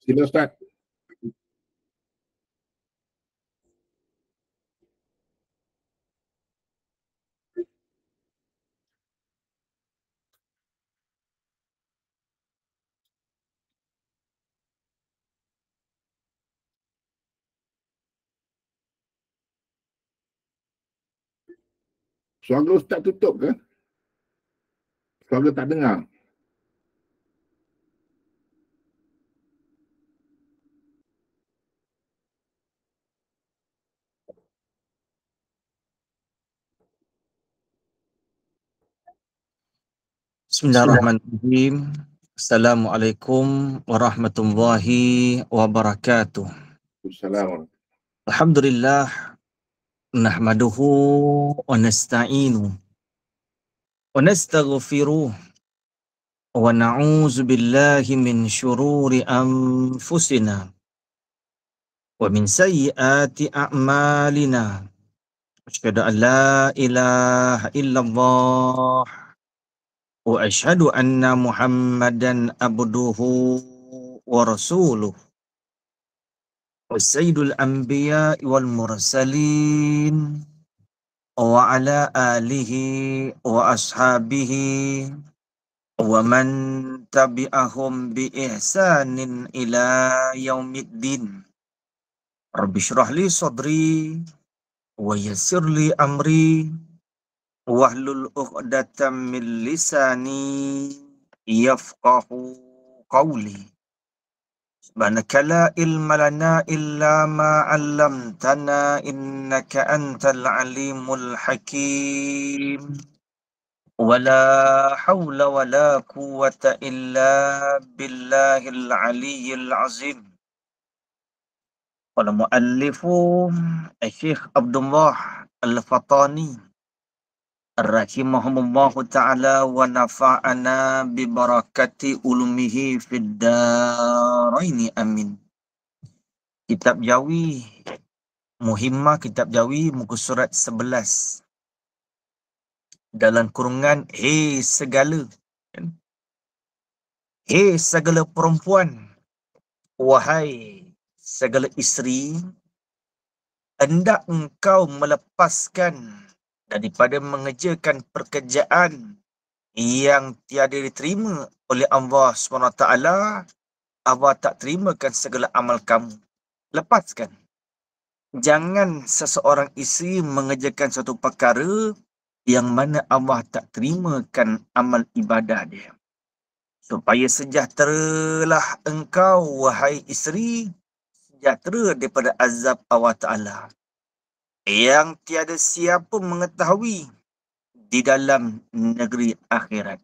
Sila Ustaz. Suara Ustaz tutup ke? Suara tak dengar. Bismillahirrahmanirrahim. Assalamualaikum warahmatullahi wabarakatuh. Assalamualaikum. Alhamdulillah, nahmaduhu wa nasta'inu wa nastaghfiruh wa na'udzu billahi min syururi anfusina wa min sayyiati a'malina. Asyhadu an la ilaha illallah wa asyhadu anna Muhammadan abduhu wa rasuluh. Sayyidul anbiya wal mursalin wa ala alihi wa ashabihi wa man tabi'ahum bi ihsanin ila yaumiddin. Rabbi shrah li sadri wa yassir li amri wahlul 'uqdatam min lisani yafqahu qawli. Subhanaka la ilma lana illa ma 'allamtana innaka antal alimul hakim. Wala haula wala quwwata illa billahil aliyyil azim. Qala muallifu Syekh Abdullah Al-Fatani rahimahumullahu ta'ala wa nafa'ana bi barakati ulumihi fid daraini amin. Kitab Jawi, Muhimmah Kitab Jawi, muka surat 11. Dalam kurungan, hei segala. Hei segala perempuan. Wahai segala isteri. Hendak engkau melepaskan daripada mengerjakan pekerjaan yang tiada diterima oleh Allah SWT. Allah tak terimakan segala amal kamu. Lepaskan. Jangan seseorang isteri mengerjakan suatu perkara yang mana Allah tak terimakan amal ibadah dia. Supaya sejahteralah engkau, wahai isteri, sejahtera daripada azab Allah Ta'ala. Yang tiada siapa mengetahui di dalam negeri akhirat.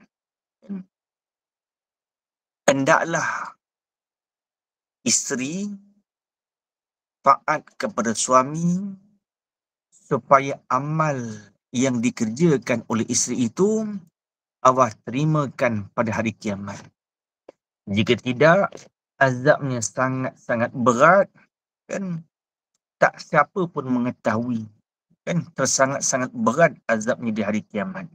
Hendaklah isteri taat kepada suami supaya amal yang dikerjakan oleh isteri itu Allah terimakan pada hari kiamat. Jika tidak, azabnya sangat-sangat berat, kan? Tak siapa pun mengetahui, kan? Tersangat-sangat berat azabnya di hari kiamat.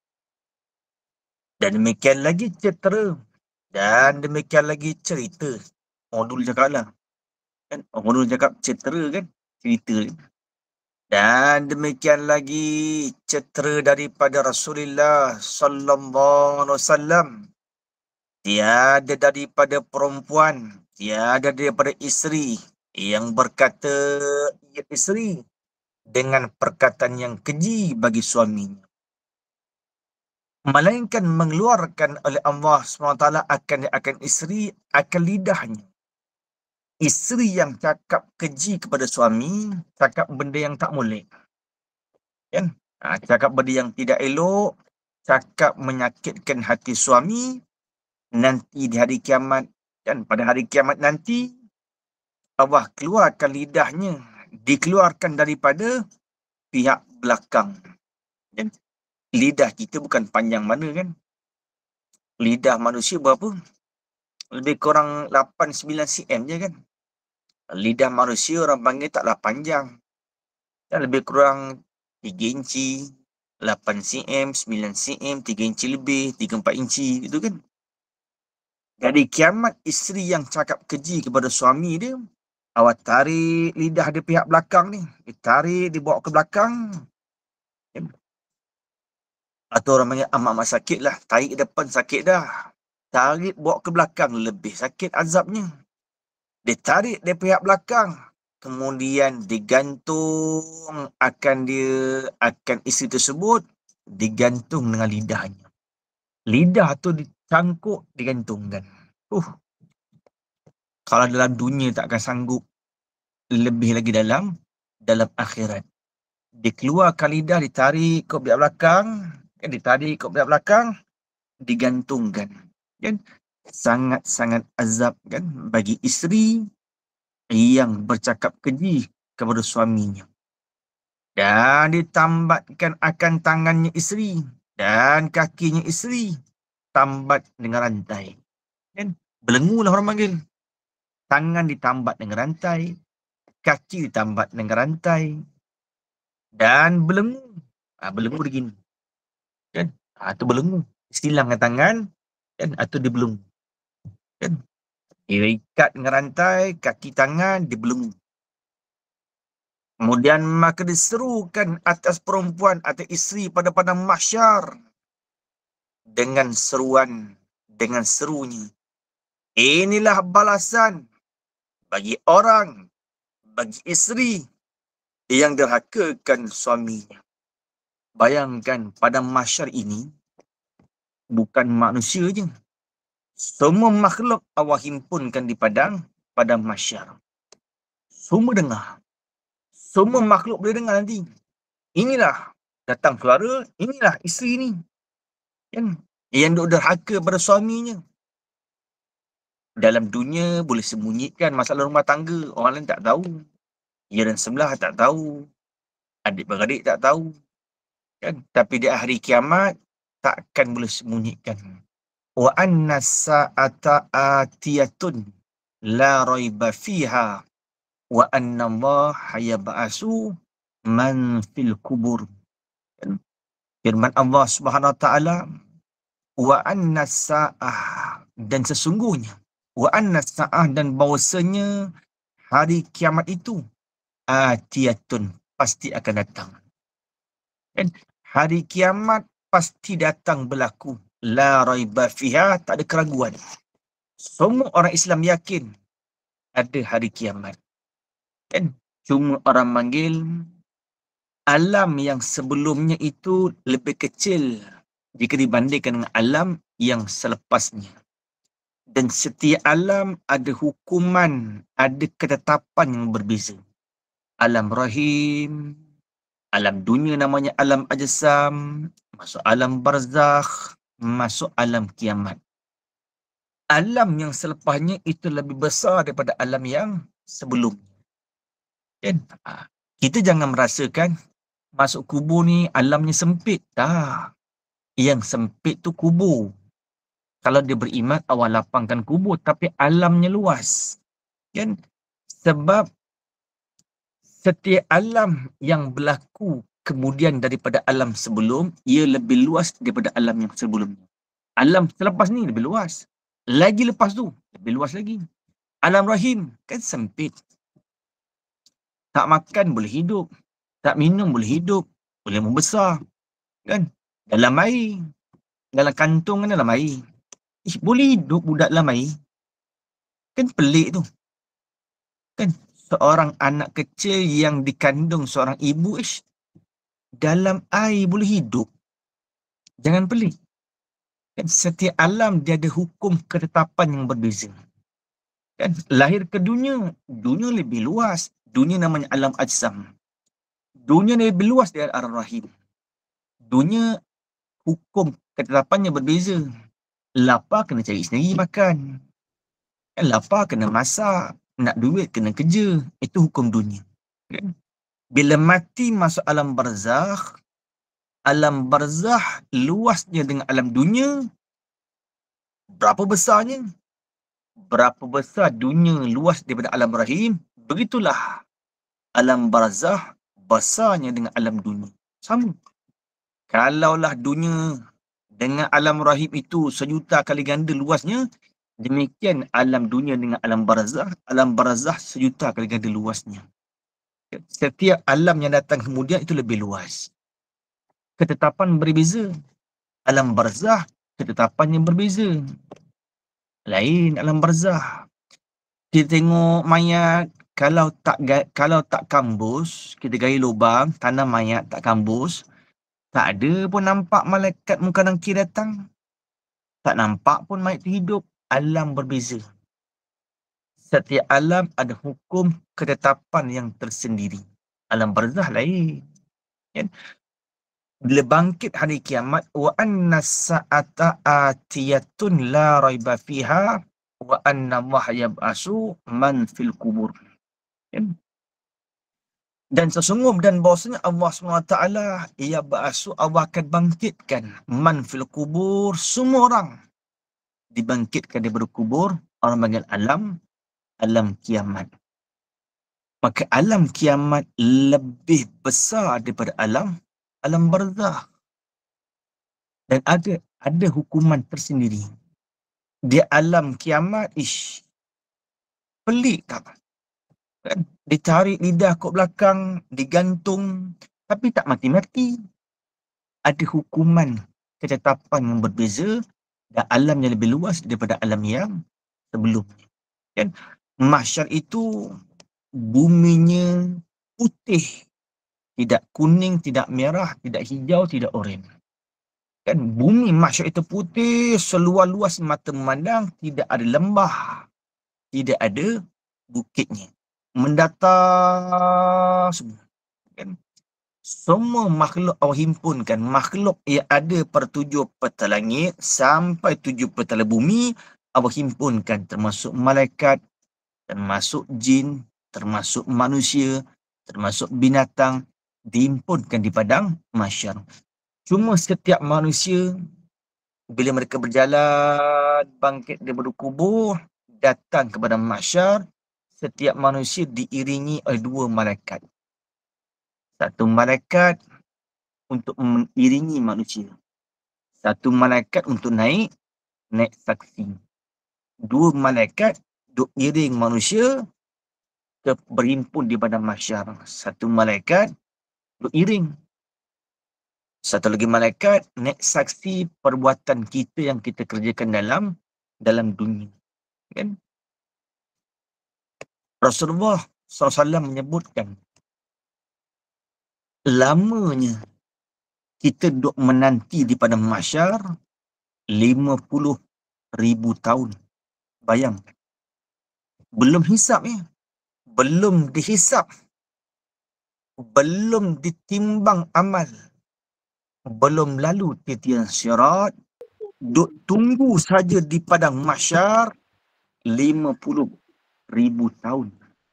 Dan demikian lagi cetera, dan demikian lagi cerita. Orang dulu cakap lah, kan? Orang dulu cakap cetera, kan? Cerita. Dan demikian lagi cetera daripada Rasulullah sallallahu alaihi wasallam. Tiada daripada perempuan, tiada daripada isteri yang berkata ia isteri dengan perkataan yang keji bagi suaminya, melainkan mengeluarkan oleh Allah SWT akan isteri, akan lidahnya. Isteri yang cakap keji kepada suami, cakap benda yang tak molek, kan? Cakap benda yang tidak elok, cakap menyakitkan hati suami, nanti di hari kiamat, kan? Pada hari kiamat nanti, Allah keluarkan lidahnya, dikeluarkan daripada pihak belakang. Dan lidah kita bukan panjang mana, kan? Lidah manusia berapa? Lebih kurang 8-9 cm je, kan? Lidah manusia orang panggil taklah panjang. Dan lebih kurang 3 inci, 8 cm, 9 cm, 3 inci lebih, 3-4 inci, gitu kan? Jadi kiamat isteri yang cakap keji kepada suami dia, awak tarik lidah dia pihak belakang ni. Ditarik, dibawa ke belakang. Atau orang panggil amat-amat sakit lah. Tarik depan sakit dah. Tarik bawa ke belakang lebih sakit azabnya. Ditarik dari pihak belakang. Kemudian digantung akan isteri tersebut. Digantung dengan lidahnya. Lidah tu dicangkuk, digantungkan. Kalau dalam dunia tak akan sanggup, lebih lagi dalam akhirat. Dikeluarkan lidah, ditarik ke pihak belakang, ditarik ke pihak belakang, digantungkan. Kan? Sangat-sangat azab kan bagi isteri yang bercakap keji kepada suaminya. Dan ditambatkan akan tangannya isteri dan kakinya isteri, tambat dengan rantai. Kan? Belenggu lah orang panggil. Tangan ditambat dengan rantai, kaki ditambat dengan rantai, dan belenggu. Belenggu begini. Kan? Itu belenggu. Silangkan tangan, kan? Atau dibelenggu. Kan? Dia ikat dengan rantai, kaki tangan dibelenggu. Kemudian maka diserukan atas perempuan, atas isteri pada padang mahsyar dengan serunya. Inilah balasan bagi isteri yang derhakakan suaminya. Bayangkan padang mahsyar ini bukan manusia je. Semua makhluk Allah himpunkan di padang mahsyar. Semua dengar. Semua makhluk boleh dengar nanti. Inilah datang suara, inilah isteri ni. Kan? Yang duk derhaka pada suaminya. Dalam dunia boleh sembunyikan masalah rumah tangga. Orang lain tak tahu. Ya dan sebelah tak tahu. Adik-beradik tak tahu. Kan? Tapi di hari kiamat, takkan boleh sembunyikan. Wa anna sa'ata atiyatun la raiba fiha wa anna Allah yab'asu man fil kubur. Firman Allah Subhanahu wa taala, wa anna sa'ah, dan sesungguhnya, wa anna sa'ah, dan bahawasanya hari kiamat itu atiyatun, pasti akan datang. Dan hari kiamat pasti datang berlaku. La raiba fiha, tak ada keraguan. Semua orang Islam yakin ada hari kiamat. Kan? Cuma orang manggil alam yang sebelumnya itu lebih kecil jika dibandingkan dengan alam yang selepasnya. Dan setiap alam ada hukuman, ada ketetapan yang berbeza. Alam rahim, alam dunia namanya alam ajsam, masuk alam barzakh, masuk alam kiamat. Alam yang selepasnya itu lebih besar daripada alam yang sebelumnya. Kan? Kita jangan merasakan masuk kubur ni alamnya sempit. Tak. Yang sempit tu kubur. Kalau dia beriman, awal lapangkan kubur. Tapi alamnya luas. Kan? Sebab setiap alam yang berlaku kemudian daripada alam sebelum, ia lebih luas daripada alam yang sebelumnya. Alam selepas ni lebih luas. Lagi lepas tu, lebih luas lagi. Alam rahim kan sempit. Tak makan boleh hidup. Tak minum boleh hidup. Boleh membesar. Kan? Dalam air. Dalam kantung kan dalam air. Boleh hidup budak dalam air. Kan pelik tu. Kan? Seorang anak kecil yang dikandung seorang ibu, dalam air boleh hidup. Jangan pelik. Kan? Setiap alam dia ada hukum ketetapan yang berbeza. Kan? Lahir ke dunia lebih luas. Dunia namanya alam ajsam. Dunia lebih luas dari alam rahim. Dunia hukum ketetapannya berbeza. Lapar kena cari sendiri makan. Kan? Lapar kena masak. Nak duit kena kerja. Itu hukum dunia. Kan? Bila mati masuk alam barzakh, alam barzakh luasnya dengan alam dunia. Berapa besarnya? Berapa besar dunia luas daripada alam rahim, begitulah alam barzakh besarnya dengan alam dunia. Sama. Kalaulah dunia dengan alam rahim itu 1,000,000 kali ganda luasnya, Demikian alam dunia dengan alam barzah. Alam barzah 1,000,000 kali ganda luasnya. Setiap alam yang datang kemudian itu lebih luas. Ketetapan berbeza. Alam barzah, ketetapan yang berbeza. Lain alam barzah. Kita tengok mayat, kalau tak kambus, kita gali lubang, tanam mayat tak kambus, tak ada pun nampak malaikat muka nangkir datang. Tak nampak pun mayat tu hidup. Alam berbeza. Setiap alam ada hukum ketetapan yang tersendiri. Alam barzah lain. Kan? Bila bangkit hari kiamat, wa anna sa'ata atiyatun la raiba fiha wa anna Allah yab'asu man fil kubur. Kan? Dan sesungguh dan bahawasanya Allah SWT ia ba'asu, Allah akan bangkitkan man fil kubur, semua orang dibangkitkan daripada kubur. Orang panggil alam kiamat. Maka alam kiamat lebih besar daripada alam barzah. Dan ada hukuman tersendiri. Dia alam kiamat, pelik tak? Kan? Ditarik lidah kat belakang, digantung, tapi tak mati-mati. Ada hukuman ketetapan yang berbeza dan alam yang lebih luas daripada alam yang sebelumnya. Kan? Mahsyar itu buminya putih, tidak kuning, tidak merah, tidak hijau, tidak oranye. Kan bumi mahsyar itu putih, seluas-luas mata memandang, tidak ada lembah, tidak ada bukitnya. Mendatar semua. Kan? Semua makhluk Allah himpunkan. Makhluk yang ada pada 7 petal langit sampai 7 petal bumi, Allah himpunkan, termasuk malaikat, termasuk jin, termasuk manusia, termasuk binatang, dihimpunkan di padang mahsyar. Cuma setiap manusia, bila mereka berjalan bangkit daripada kubur, datang kepada mahsyar, setiap manusia diiringi oleh 2 malaikat. Satu malaikat untuk mengiringi manusia. Satu malaikat untuk naik saksi. 2 malaikat duk iring manusia berhimpun di padang mahsyar. Satu malaikat duk iring. Satu lagi malaikat naik saksi perbuatan kita yang kita kerjakan dalam dunia. Kan? Rasulullah SAW menyebutkan, lamanya kita duk menanti di padang mahsyar 50,000 tahun. Bayangkan. Belum hisap ya. Belum dihisap. Belum ditimbang amal. Belum lalu titian syirat. Duk tunggu saja di padang mahsyar 50,000 tahun.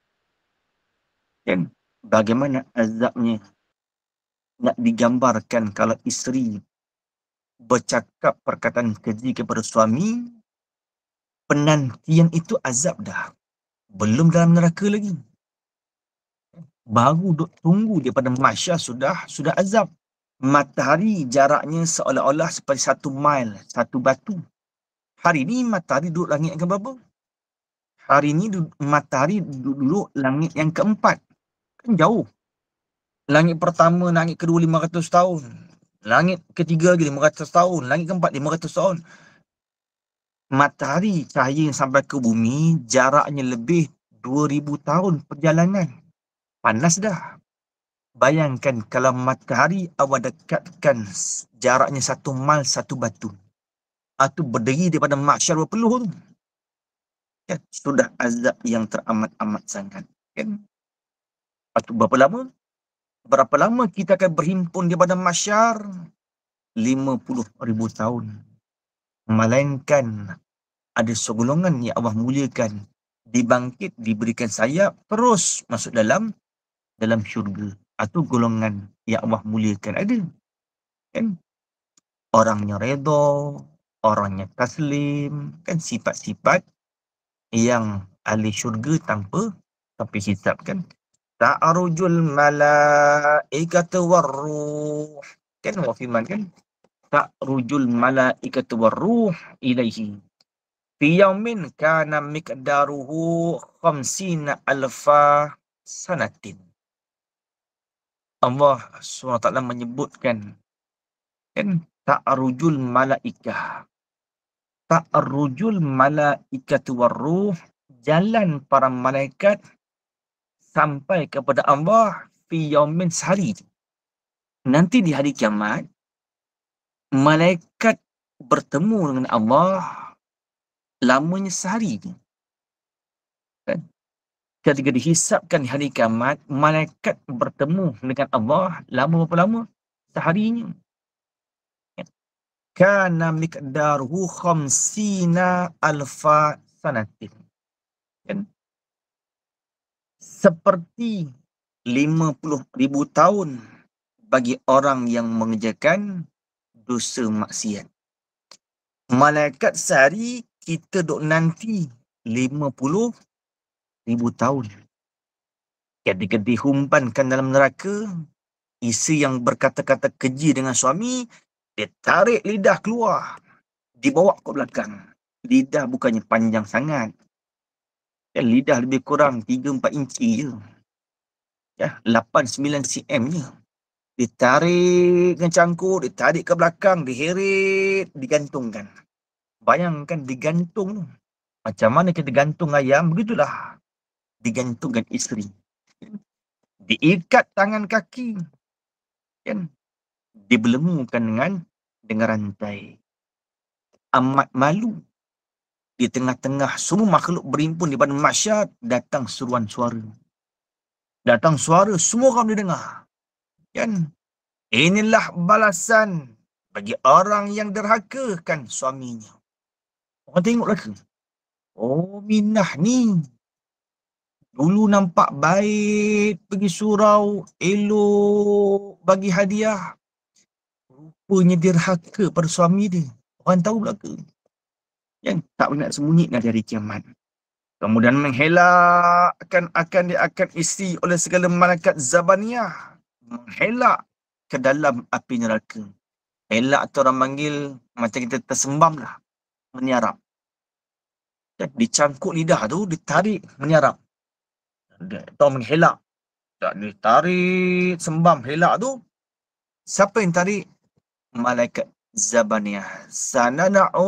Kan? Bagaimana azabnya nak digambarkan kalau isteri bercakap perkataan keji kepada suami, penantian itu azab dah. Belum dalam neraka lagi. Baru duk tunggu daripada mahsyar sudah azab. Matahari jaraknya seolah-olah seperti 1 mil, 1 batu. Hari ni matahari duduk langit yang keberapa? Hari ni matahari duduk langit yang keempat. Kan jauh. Langit pertama, langit kedua 500 tahun. Langit ketiga lagi 500 tahun. Langit keempat 500 tahun. Matahari cahaya yang sampai ke bumi jaraknya lebih 2,000 tahun perjalanan. Panas dah. Bayangkan kalau matahari awak dekatkan jaraknya 1 mil 1 batu. Itu berdiri daripada mahsyar berpeluh tu. Kan? Sudah azab yang teramat-amat sangat. Kan? Itu berapa lama kita akan berhimpun daripada mahsyar? 50,000 tahun. Melainkan ada segolongan yang Allah muliakan, dibangkit, diberikan sayap, terus masuk dalam syurga. Itu golongan yang Allah muliakan ada. Kan? Orangnya redha, orangnya taslim, kan sifat-sifat yang ahli syurga tanpa hisab. Kan? Ta'arujul malaikatu warruh. Kan Allah firman kan? Ta'rujul malaikatu warruh ilaihi. Fi yaumin kana miqdaruhu 50 alfa sanatin. Allah SWT menyebutkan, kan, ta'arujul malaikah. Ta'arujul malaikatu warruh, jalan para malaikat sampai kepada Allah fi yaumin, sehari. Nanti di hari kiamat, malaikat bertemu dengan Allah lamanya sehari. Kan? Ketika dihisapkan di hari kiamat, malaikat bertemu dengan Allah lama berapa lama? Seharinya. Kana miqdaruhu 50 alfa sanatin. Kan? Seperti 50,000 tahun bagi orang yang mengerjakan dosa maksiat. Malaikat sehari, kita duk nanti 50,000 tahun. Ketika dihumpankan dalam neraka, isteri yang berkata-kata keji dengan suami, dia tarik lidah keluar, dibawa ke belakang. Lidah bukannya panjang sangat. Ya, lidah lebih kurang 3-4 inci je. Ya, 8-9 cm je. Ditarik dengan cangkuk, ditarik ke belakang, diheret, digantungkan. Bayangkan digantung. Macam mana kita gantung ayam, begitulah digantungkan isteri. Diikat tangan kaki, kan? Dibelenggukan dengan rantai. Amat malu. Di tengah-tengah semua makhluk berimpun di padang mahsyar, datang seruan suara. Datang suara, semua orang boleh dengar. Kan? Inilah balasan bagi orang yang derhakakan suaminya. Orang tengoklah ke? Oh, Minah ni dulu nampak baik, pergi surau, elok, bagi hadiah. Rupanya derhaka pada suami dia. Orang tahu pula ke? Yang tak boleh nak sembunyi dari hari kiamat. Kemudian menghelakkan akan isteri oleh segala malaikat Zabaniyah. Menghelak ke dalam api neraka. Helak tu orang panggil macam kita tersembam lah. Menyarap. Dicangkuk lidah tu, ditarik, menyarap. Atau menghelak. Tak ditarik, sembam, helak tu. Siapa yang tarik? Malaikat Zabaniyah. Sanana'u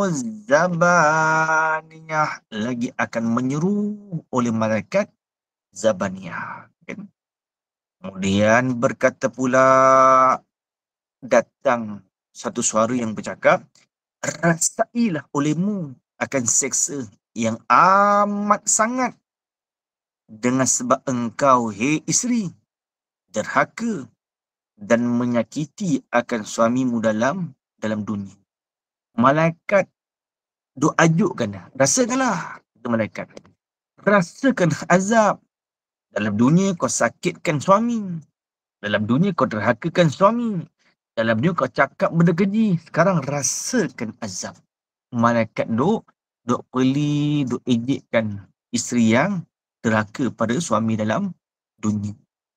Zabaniyah. Lagi akan menyeru oleh malaikat Zabaniyah. Kemudian berkata pula, datang satu suara yang bercakap, rasailah olehmu akan seksa yang amat sangat dengan sebab engkau, hei isteri, derhaka dan menyakiti akan suamimu dalam dunia. Malaikat duk ajukkan, rasakanlah, kata malaikat. Rasakan azab. Dalam dunia kau sakitkan suami. Dalam dunia kau derhakakan suami. Dalam dunia kau cakap benda keji. Sekarang rasakan azab. Malaikat duk peli, duk ejekkan isteri yang derhaka pada suami dalam dunia.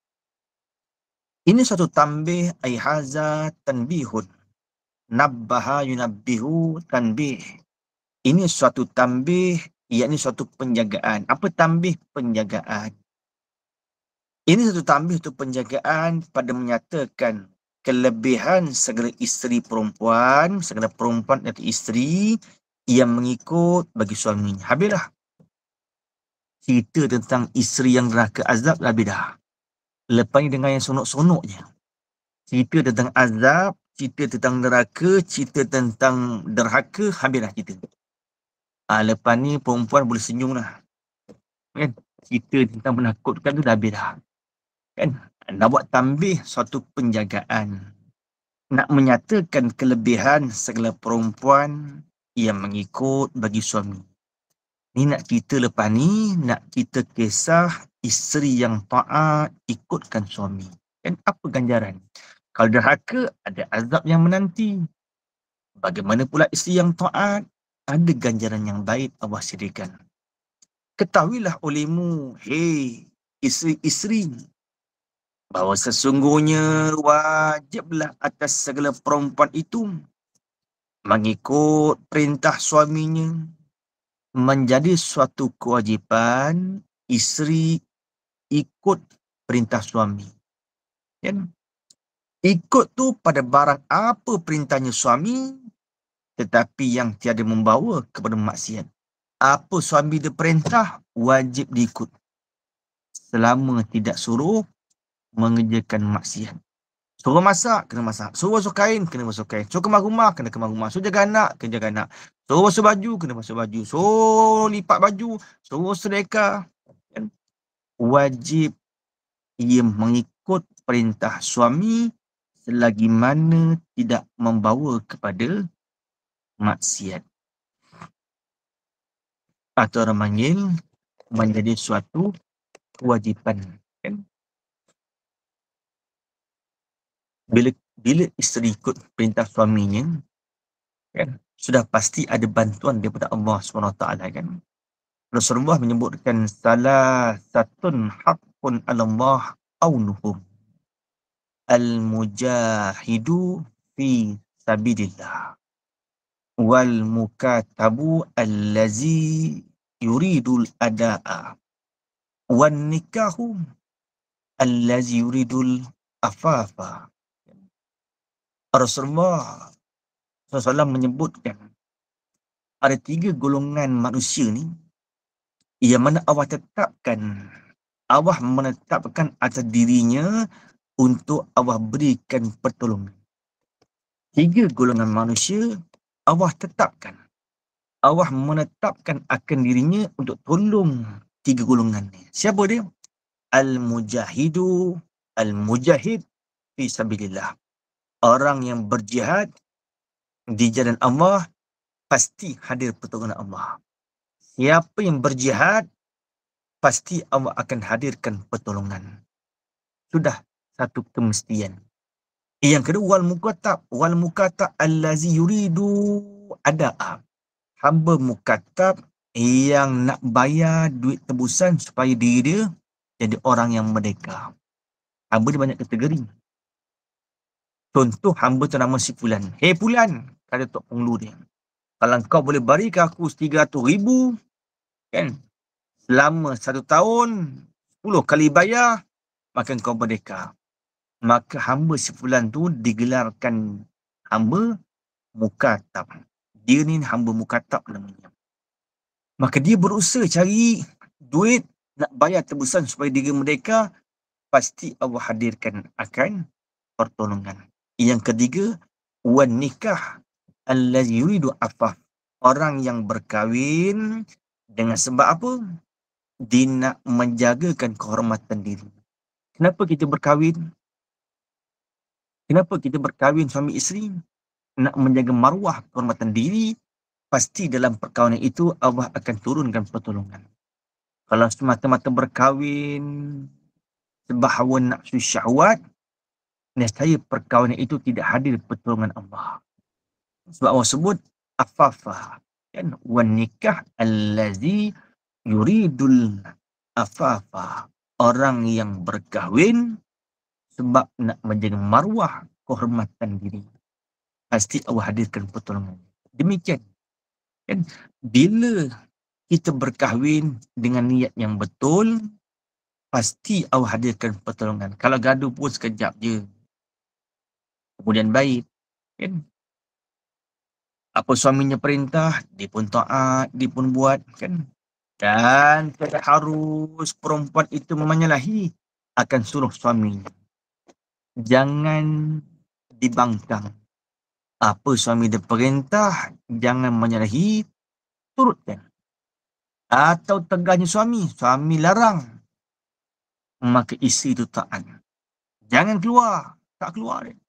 Ini satu tambih, ai haza tanbihun. Nabbaha yunabbihu tanbih. Ini suatu tambih, yakni suatu penjagaan. Apa tambih? Penjagaan. Ini satu tambih, satu penjagaan pada menyatakan kelebihan segala isteri perempuan, segala perempuan atau isteri yang mengikut bagi suaminya. Habislah. Cerita tentang isteri yang neraka azab, habis dah. Lepas ni dengan yang sonok-sonoknya. Cerita tentang azab, cerita tentang neraka, cerita tentang derhaka, habislah cerita. Lepas ni perempuan boleh senyum lah. Kan? Cerita tentang menakutkan tu dah habis dah. Kan? Nak buat tambih suatu penjagaan. Nak menyatakan kelebihan segala perempuan yang mengikut bagi suami. Ni nak cerita lepas ni, nak cerita kisah isteri yang taat ikutkan suami. Kan? Apa ganjaran? Kalau derhaka, ada azab yang menanti. Bagaimana pula isteri yang taat? Ada ganjaran yang baik Allah sediakan. Ketahuilah olehmu, hei isteri-isteri, bahawa sesungguhnya wajiblah atas segala perempuan itu mengikut perintah suaminya, menjadi suatu kewajipan isteri ikut perintah suami. Kan? Ikut tu pada barang apa perintahnya suami, tetapi yang tiada membawa kepada maksiat. Apa suami dia perintah, wajib diikut. Selama tidak suruh mengerjakan maksiat. Suruh masak, kena masak. Suruh basuh kain, kena basuh kain. Suruh kemas rumah, kena kemas rumah. Suruh jaga anak, kena jaga anak. Suruh basuh baju, kena basuh baju. Suruh lipat baju, suruh sedekah. Kan? Wajib ia mengikut perintah suami selagi mana tidak membawa kepada maksiat. Atau orang panggil menjadi suatu kewajipan. Kan? Bila isteri ikut perintah suaminya, kan, sudah pasti ada bantuan daripada Allah SWT. Kan? Rasulullah menyebutkan salah satun haqqun Allah aunuhum al-mujahidu fi sabilillah wal mukatabu allazi yuridul ada'a wan nikahu allazi yuridul afafa. Rasulullah SAW menyebutkan ada 3 golongan manusia ni yang mana Allah menetapkan atas dirinya untuk Allah berikan pertolongan. 3 golongan manusia Allah tetapkan. Allah menetapkan akan dirinya untuk tolong 3 golongan ni. Siapa dia? Al-mujahid fi sabilillah. Orang yang berjihad di jalan Allah, pasti hadir pertolongan Allah. Siapa yang berjihad, pasti Allah akan hadirkan pertolongan. Sudah satu kemestian. Yang kedua, wal mukatab allazi yuridu ada'a. Hamba mukatab yang nak bayar duit tebusan supaya diri dia jadi orang yang merdeka. Hamba dia banyak kategori. Contoh, hamba tu nama si Fulan. Hei Fulan, kata Tok Penglu dia. Kalau kau boleh berikan aku 300,000, kan, selama 1 tahun, 10 kali bayar, maka kau merdeka. Maka hamba si Fulan tu digelarkan hamba mukatab. Dia ni hamba mukatab namanya. Maka dia berusaha cari duit nak bayar tebusan supaya dia merdeka, pasti Allah hadirkan akan pertolongan. Yang ketiga, wan nikah allazi yuridu afaf. Orang yang berkahwin dengan sebab apa? Dia nak menjagakan kehormatan diri. Kenapa kita berkahwin? Kenapa kita berkahwin suami isteri? Nak menjaga maruah kehormatan diri. Pasti dalam perkahwinan itu Allah akan turunkan pertolongan. Kalau semata-mata berkahwin sebab hawa nafsu syahwat, nescaya perkahwinan itu tidak hadir pertolongan Allah. Sebab Allah sebut afafa, kan, wan nikah allazi yuridul afafa. Orang yang berkahwin sebab nak menjaga maruah kehormatan diri, pasti Allah hadirkan pertolongan. Demikian, kan, bila kita berkahwin dengan niat yang betul, pasti Allah hadirkan pertolongan. Kalau gaduh pun sekejap je, kemudian baik, kan. Apa suaminya perintah, dia pun taat, dia pun buat, kan. Dan tidak harus perempuan itu menyalahi akan suruh suaminya. Jangan dibangkang. Apa suami dia perintah, jangan menyalahi, turutkan. Atau tegahnya suami larang, maka isteri itu taat. Jangan keluar, tak keluar dia.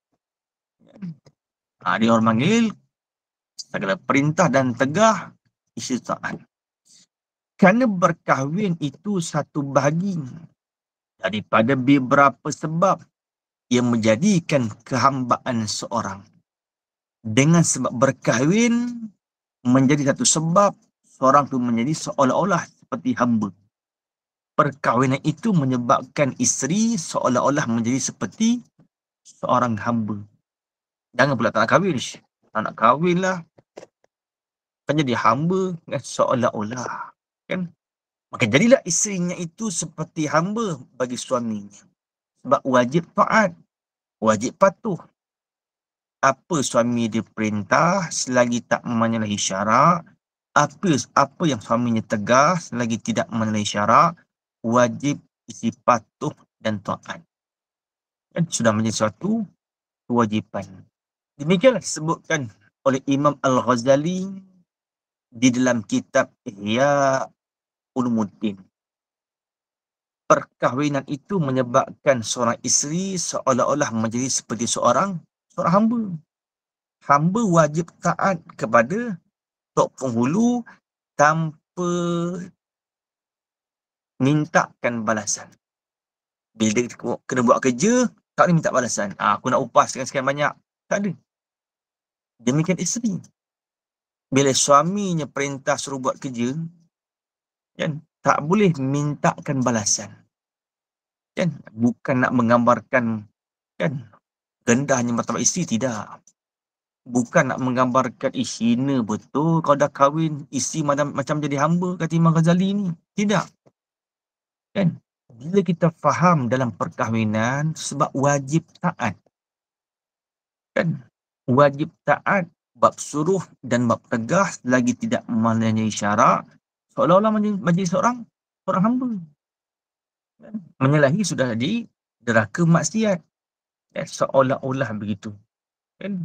Dia orang panggil segala perintah dan tegah, isteri taat. Kerana berkahwin itu satu bahagi daripada beberapa sebab yang menjadikan kehambaan seorang. Dengan sebab berkahwin menjadi satu sebab seorang tu menjadi seolah-olah seperti hamba. Perkahwinan itu menyebabkan isteri seolah-olah menjadi seperti seorang hamba. Jangan pula tak nak kahwin. Tak nak kahwin lah. akan jadi hamba kan, seolah-olah kan. Maka jadilah isterinya itu seperti hamba bagi suaminya. Sebab wajib taat, wajib patuh. Apa suami dia perintah selagi tak menyalahi syarak, apa yang suaminya tegas selagi tidak menyalahi syarak, wajib isi patuh dan taat. Kan sudah menjadi suatu kewajipan. Demikianlah disebutkan oleh Imam Al-Ghazali di dalam kitab Ihya Ulumuddin. Perkahwinan itu menyebabkan seorang isteri seolah-olah menjadi seperti seorang hamba. Hamba wajib taat kepada tok penghulu tanpa mintakan balasan. Bila dia kena buat kerja, tak boleh minta balasan. Aku nak upah sekian-sekian banyak. Tak ada. Demikian isteri. Bila suaminya perintah suruh buat kerja, kan, tak boleh mintakan balasan. Kan, bukan nak menggambarkan kan rendahnya martabat isteri, tidak. Bukan nak menggambarkan hina betul kau dah kahwin isteri macam jadi hamba kata Imam Ghazali ni. Tidak. Kan? Bila kita faham dalam perkahwinan sebab wajib taat. Kan? Wajib taat bab suruh dan bab tegas lagi tidak menyalahi syarak, seolah-olah menjadi seorang hamba. Kan? Menyalahi sudah di deraka maksiat. Kan? Seolah-olah begitu. Kan?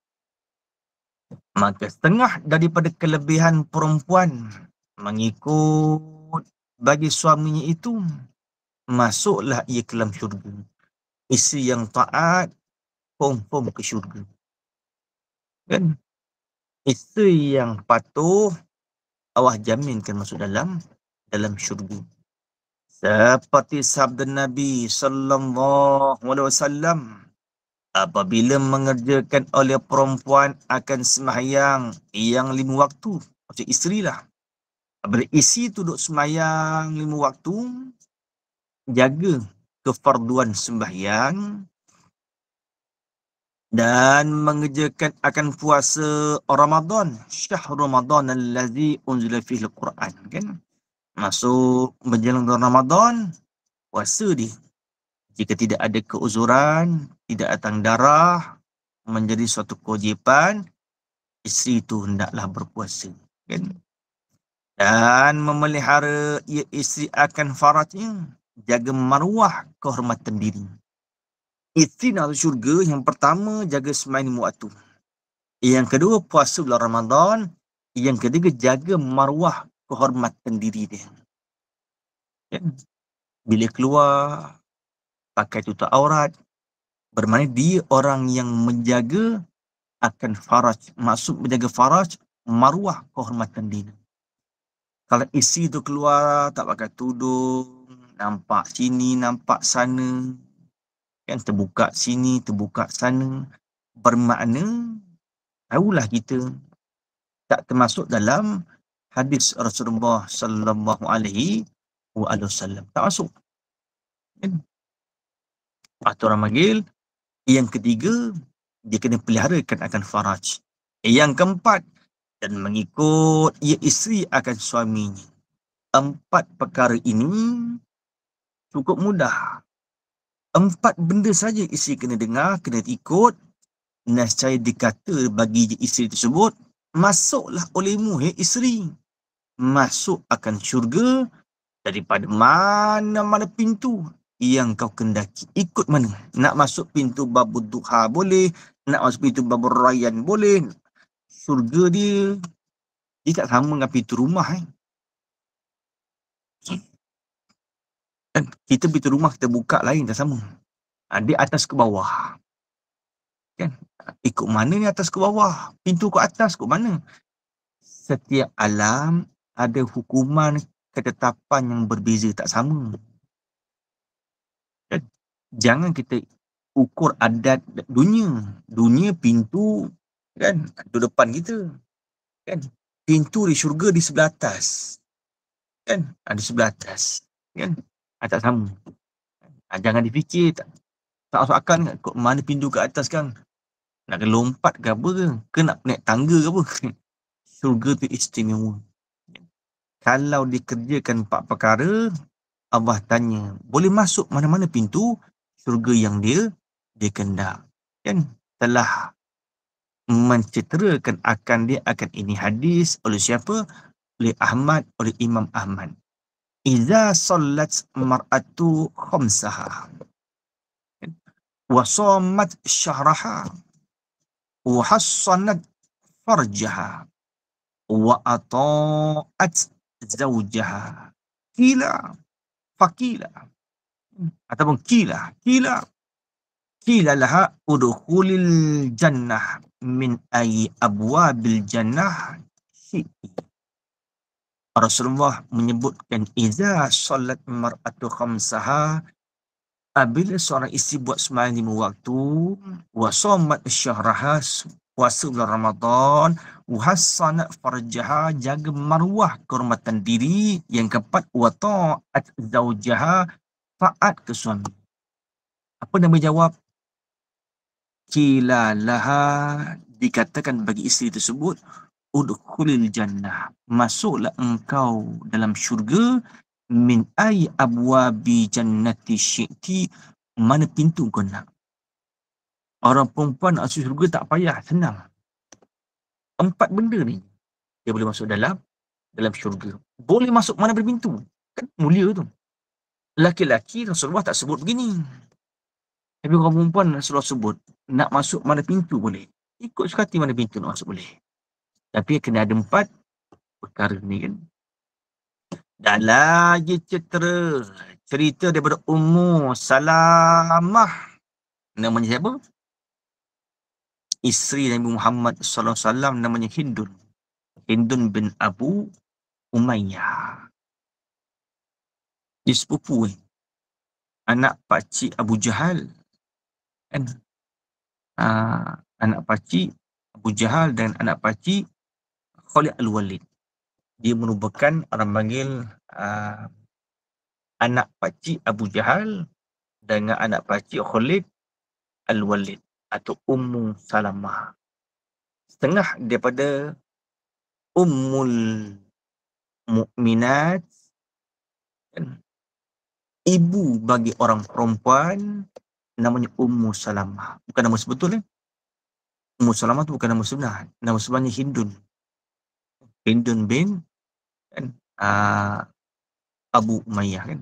Maka setengah daripada kelebihan perempuan mengikut bagi suaminya itu, masuklah ia ke dalam syurga. Isteri yang taat confirm ke syurga. Kan? Isteri yang patuh Allah jaminkan masuk dalam syurga. Seperti sabda Nabi sallallahu alaihi wasallam, apabila mengerjakan oleh perempuan akan sembahyang yang 5 waktu, maksud isterilah. Apabila isteri tu duduk sembahyang 5 waktu, jaga kefarduan sembahyang dan mengerjakan akan puasa Ramadan, syahr Ramadan allazi unzila fihi al-Quran, kan? Masuk menjelang bulan Ramadan, puasa dia. Jika tidak ada keuzuran, tidak datang darah, menjadi suatu kewajipan, isteri itu hendaklah berpuasa. Kan? Dan memelihara ia isteri akan farajnya, jaga maruah kehormatan diri. Isteri nak masuk syurga, yang pertama jaga sembahyang 5 waktu. Yang kedua puasa bulan Ramadan. Yang ketiga jaga maruah kehormatan diri dia. Kan? Bila keluar pakai tutup aurat, bermakna dia orang yang menjaga akan faraj. Maksud menjaga faraj, maruah kehormatan diri. Kalau isteri tu keluar tak pakai tudung, nampak sini, nampak sana, kan, terbuka sini, terbuka sana, bermakna tahulah kita tak termasuk dalam hadis Rasulullah sallallahu alaihi wasallam. Tak masuk. Kan? Atau orang panggil. Yang ketiga, dia kena peliharakan akan faraj. Yang keempat, dan mengikut ia isteri akan suaminya. 4 perkara ini cukup mudah. 4 benda saja isteri kena dengar, kena ikut. Nescaya dikata bagi isteri tersebut, masuklah olehmu, hei isteri. Masuk akan syurga daripada mana-mana pintu yang kau kendaki. Ikut mana? Nak masuk pintu babul duha boleh, nak masuk pintu babul rayyan boleh. Syurga dia tak sama dengan pintu rumah. Dan kita pintu rumah kita buka lain, tak sama. Dia atas ke bawah. Kan? Ikut mana ni atas ke bawah? Pintu ke atas ke mana? Setiap alam ada hukuman ketetapan yang berbeza, tak sama. Kan? Jangan kita ukur adat dunia. Dunia pintu, kan, tu depan kita. Kan? Pintu di syurga di sebelah atas. Kan? Di sebelah atas. Kan? Tak sama. Jangan difikir tak masuk akal kan? Mana pintu ke atas kan? Nak lompat ke apa ke? Ke nak naik tangga ke apa? syurga tu istimewa. Kalau dikerjakan 4 perkara, Allah tanya, boleh masuk mana-mana pintu syurga yang dia kendak. Kan? Telah menceritakan akan dia akan ini hadis oleh siapa? Oleh Ahmad, oleh Imam Ahmad. Iza sallat mar'atu khamsaha wa shamat syahraha wa hassanat farjaha wa ata'at zawjaha kila fakila ataupun kila laha udkhulil jannah min ay abwabil jannah syi'ti. Rasulullah menyebutkan iza salat mar'atu khamsaha, apabila seorang isteri buat sembahyang 5 waktu, wa shamat syahraha, puasa bulan Ramadan, wa hassanat farjaha, jaga maruah kehormatan diri, yang keempat wa ta'at zaujaha, taat ke suami. Apa Nabi jawab? Qila laha, dikatakan bagi isteri tersebut, udkhulil jannah, masuklah engkau dalam syurga, min ay abwabi jannati syi'ti, mana pintu kau nak. Orang perempuan nak masuk syurga tak payah, senang. 4 benda ni dia boleh masuk dalam syurga. Boleh masuk mana pintu, kan mulia tu. Laki-laki Rasulullah tak sebut begini, tapi orang perempuan Rasulullah sebut nak masuk mana pintu boleh, ikut suka hati mana pintu nak masuk boleh. Tapi kena ada 4 perkara ni kan. Dan lagi cerita daripada Ummu Salamah. Namanya siapa? Isteri Nabi Muhammad SAW, namanya Hindun. Hindun bin Abu Umayyah. Dia sepupu anak pakcik Abu Jahal. Kan? Anak pakcik Abu Jahal dan anak pakcik Khalid Al-Walid. Dia merupakan orang panggil anak pakcik Abu Jahal dengan anak pakcik Khalid Al-Walid atau Ummu Salamah. Setengah daripada Ummul Mukminat, ibu bagi orang perempuan, namanya Ummu Salamah. Bukan nama sebetul. Ummu Salamah tu bukan nama sebenar. Nama sebenarnya Hindun. Hindun bin Abu Umayyah kan.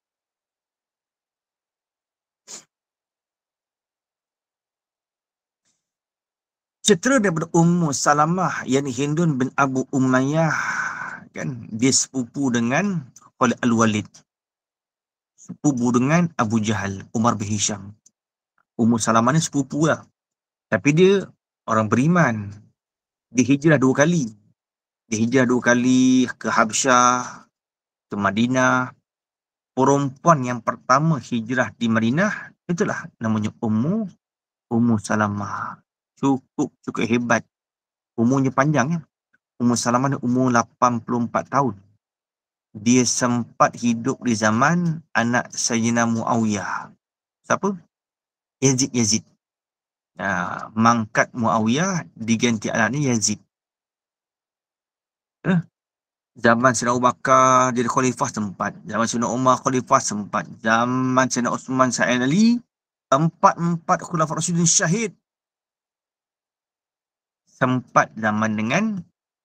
Cerita daripada Ummu Salamah, yakni Hindun bin Abu Umayyah kan, dia sepupu dengan Khalid Al-Walid, sepupu dengan Abu Jahal, Umar bin Hisham. Ummu Salamah ni sepupu lah, tapi dia orang beriman. Dia hijrah 2 kali. Dia hijrah 2 kali ke Habsyah, ke Madinah. Perempuan yang pertama hijrah di Madinah, itulah namanya Ummu Salamah. Cukup hebat. Umurnya panjang ya. Ummu Salamah ni umur 84 tahun. Dia sempat hidup di zaman anak Sayyidina Muawiyah. Siapa? Yazid. Mangkat Muawiyah diganti anaknya Yazid. Zaman Sayyidina Abu Bakar jadi khalifah sempat. Zaman Sayyidina Umar khalifah sempat. Zaman Sayyidina Uthman, Sayyidina Ali, 4 khulafah Rasulullah syahid. Sempat zaman dengan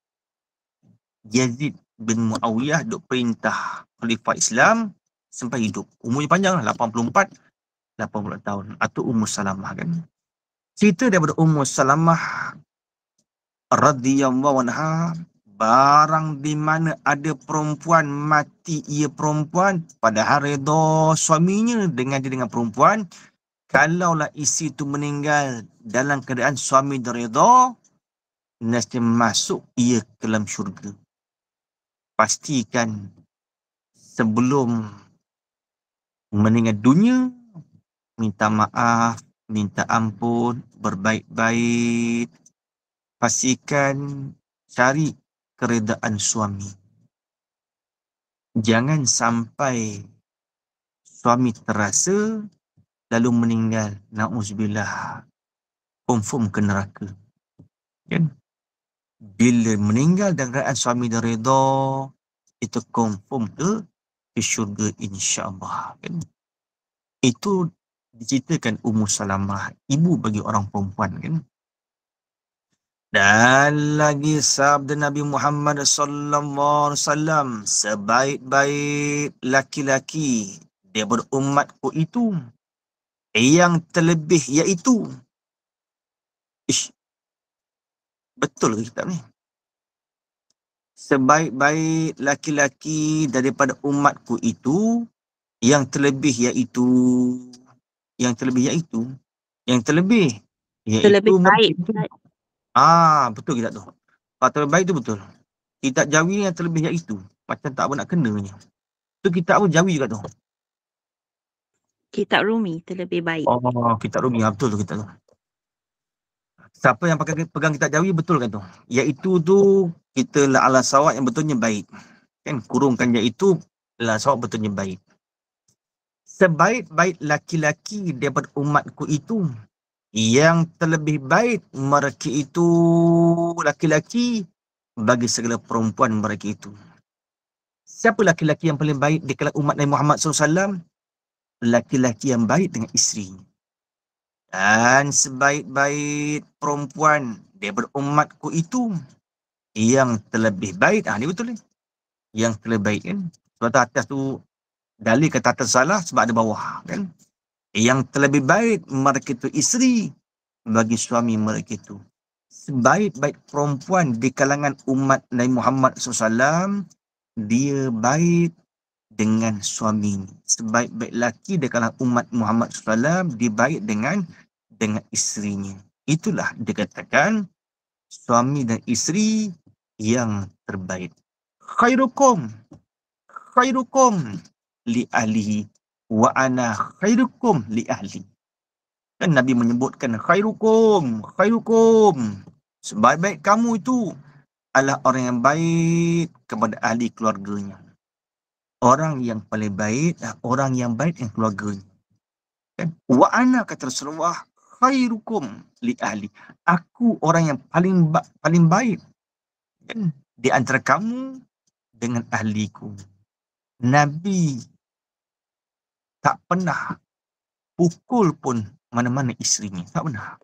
Yazid bin Muawiyah duk perintah khalifah Islam sampai hidup. Umurnya panjang lah, 80 tahun. Atau Ummu Salamah kan. Cerita daripada Ummu Salamah radhiyallahu anha, barang di mana ada perempuan mati ia perempuan, padahal redha suaminya dengan perempuan, kalaulah isteri itu meninggal dalam keadaan suami redha, nescaya masuk ia ke dalam syurga. Pastikan sebelum meninggal dunia minta maaf, minta ampun, berbaik-baik. Pastikan cari keredaan suami. Jangan sampai suami terasa lalu meninggal, na'udzubillah, confirm ke neraka. Kan? Bila meninggal dalam keadaan suami dan redha, itu confirm ke syurga insya-Allah. Kan? Itu diceritakan Ummu Salamah, ibu bagi orang perempuan kan. Dan lagi sabda Nabi Muhammad sallallahu alaihi wasallam, sebaik-baik laki-laki daripada umatku itu yang terlebih iaitu, ish, betul ke kitab ni? Sebaik-baik laki-laki daripada umatku itu yang terlebih iaitu, yang terlebih iaitu, yang terlebih Terlebih iaitu baik. betul kitab tu. Kalau terlebih baik tu betul. Kitab Jawi yang terlebih iaitu, macam tak apa nak kenanya. Tu kitab apa Jawi juga tu. Kitab Rumi terlebih baik. Oh, kitab Rumi, betul tu kitab tu. Siapa yang pegang kitab Jawi betul kan tu. Iaitu tu kita la ala sawab yang betulnya baik. Kan kurungkan iaitu la sawab betulnya baik. Sebaik-baik laki-laki daripada umatku itu, yang terlebih baik mereka itu laki-laki bagi segala perempuan mereka itu. Siapa laki-laki yang paling baik di kalangan umat Nabi Muhammad SAW? Laki-laki yang baik dengan isteri. Dan sebaik-baik perempuan daripada umatku itu yang terlebih baik. Ni betul ni. Yang terlebih baik kan. Sebab atas tu dalil kata atas salah sebab ada bawah kan. Yang terlebih baik mereka itu isteri bagi suami mereka itu. Sebaik-baik perempuan di kalangan umat Nabi Muhammad SAW, dia baik dengan suami. Sebaik-baik laki di kalangan umat Muhammad SAW, dia baik dengan isterinya. Itulah dikatakan suami dan isteri yang terbaik. Khairukum li ahlihi wa ana khairukum li ahli. Kan Nabi menyebutkan khairukum. Sebaik-baik kamu itu adalah orang yang baik kepada ahli keluarganya. Orang yang paling baik adalah orang yang baik dengan keluarganya. Kan? Wa ana kata Rasulullah khairukum li ahli. Aku orang yang paling baik kan, di antara kamu dengan ahliku. Nabi tak pernah pukul pun mana-mana isterinya. Tak pernah.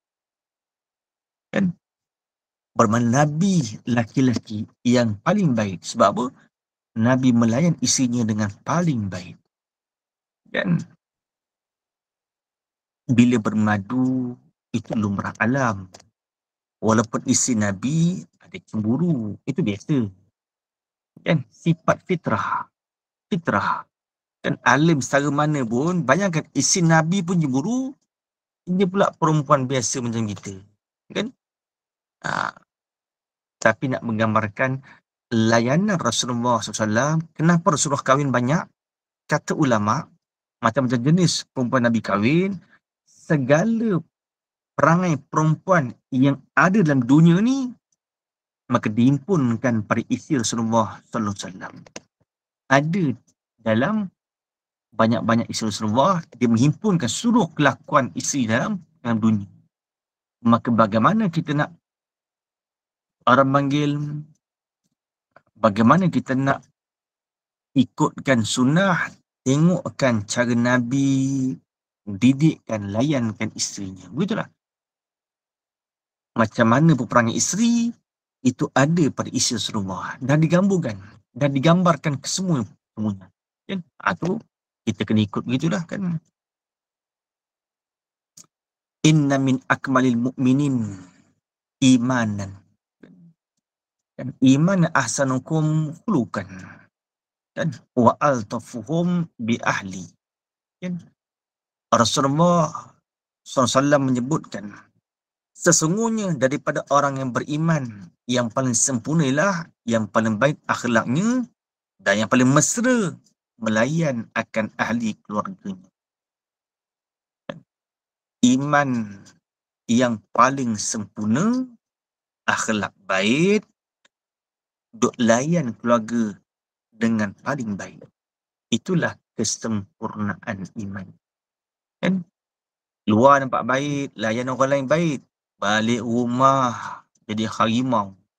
Kan? Bermakna Nabi laki-laki yang paling baik. Sebab apa? Nabi melayan isterinya dengan paling baik. Kan? Bila bermadu, itu lumrah alam. Walaupun isteri Nabi ada cemburu, itu biasa. Kan? Sifat fitrah. Kan alim secara mana pun, bayangkan isteri Nabi pun cemburu, dia pula perempuan biasa macam kita. Kan? Tapi nak menggambarkan layanan Rasulullah SAW, kenapa Rasulullah kahwin banyak? Kata ulama, macam-macam jenis perempuan Nabi kahwin, segala perangai perempuan yang ada dalam dunia ni, maka dihimpunkan pada isteri Rasulullah SAW. Ada dalam banyak-banyak isteri Rasulullah, dia menghimpunkan seluruh kelakuan isteri dalam dunia. Maka bagaimana kita nak orang panggil, bagaimana kita nak ikutkan sunnah, tengokkan cara Nabi didikkan, layankan isterinya. Begitulah. Macam mana peperangan isteri, itu ada pada isteri Rasulullah. Dan digambarkan. Dan digambarkan ke semuanya. Kan? Itu kita kena ikut begitulah kan. Inna min akmalil mu'minin imanan. Dan iman ahsanukum khuluqan. Dan wa altafuhum bi ahli. Kan? Rasulullah SAW menyebutkan, sesungguhnya daripada orang yang beriman, yang paling sempurna ialah yang paling baik akhlaknya dan yang paling mesra melayan akan ahli keluarganya. Iman yang paling sempurna, akhlak baik, duk layan keluarga dengan paling baik. Itulah kesempurnaan iman. Kan? Luar nampak baik, layan orang lain baik. Balik rumah jadi harimau.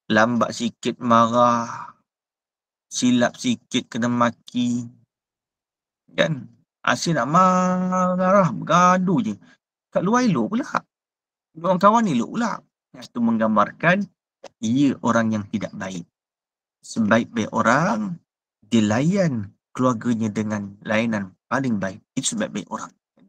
lambat sikit marah, silap sikit kena maki. Kan? Asyik nak marah, bergaduh je. Kat luar elok pula. Orang kawan elok pula. Itu menggambarkan ia orang yang tidak baik. Sebaik-baik orang, dia layan keluarganya dengan layanan paling baik. Itu sebaik-baik orang.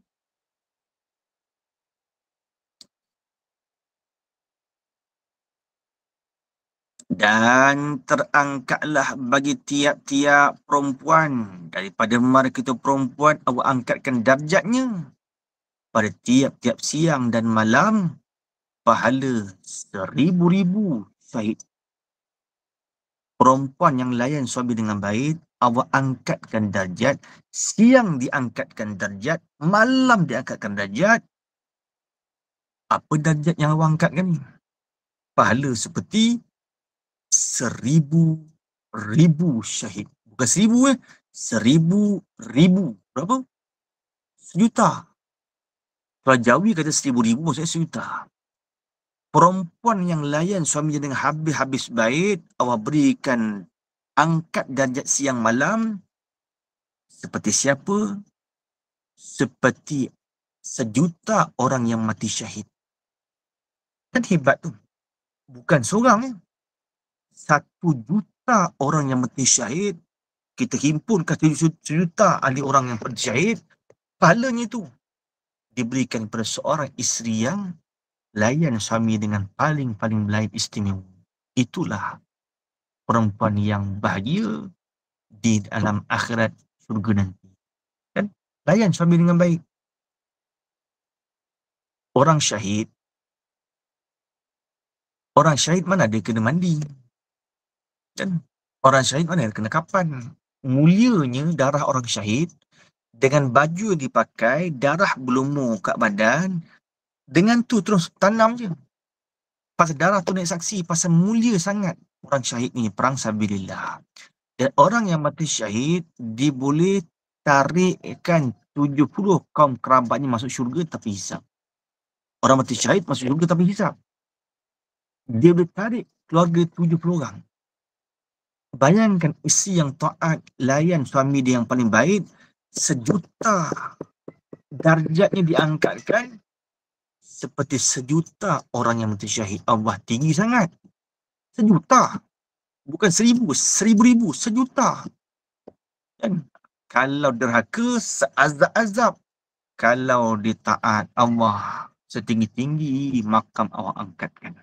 Dan terangkatlah bagi tiap-tiap perempuan daripada mereka itu perempuan, Allah angkatkan darjatnya pada tiap-tiap siang dan malam pahala 1000 syahid. Perempuan yang layan suami dengan baik, Allah angkatkan darjat, siang diangkatkan darjat, malam diangkatkan darjat. Apa darjat yang Allah angkatkan ni? Pahala seperti 1000 syahid. Bukan 1000 1000. Berapa? 1,000,000. Kalau Jawi kata 1000 maksudnya 1,000,000. Perempuan yang layan suaminya dengan habis-habis baik, Allah berikan angkat darjat siang malam. Seperti siapa? Seperti 1,000,000 orang yang mati syahid. Kan hebat tu. Bukan seorang. 1,000,000 orang yang mati syahid. Kita himpunkan 1,000,000 ahli orang yang mati syahid. Pahalanya tu diberikan kepada seorang isteri yang layan suami dengan paling-paling lain istimewa. Itulah perempuan yang bahagia di dalam akhirat surga nanti. Kan? Layan suami dengan baik. Orang syahid mana dia kena mandi? Kan? Orang syahid mana dia kena kapan? Mulianya darah orang syahid dengan baju yang dipakai, darah berlumur kat badan, dengan tu terus tanam je. Pasal darah tu naik saksi, pasal mulia sangat orang syahid ni, perang sabilillah. Dan orang yang mati syahid, dia boleh tarikkan 70 kaum kerabatnya masuk syurga tapi hisap. Orang mati syahid masuk syurga tapi hisap. Dia boleh tarik keluarga 70 orang. Bayangkan isteri yang taat, layan suami dia yang paling baik, 1,000,000 darjatnya diangkatkan seperti 1,000,000 orang yang mati syahid. Allah tinggi sangat. 1,000,000. Bukan 1,000, 1,000,000, 1,000,000. Kan? Kalau derhaka, seazab-azab. Kalau dia taat Allah, setinggi-tinggi makam Allah angkatkan.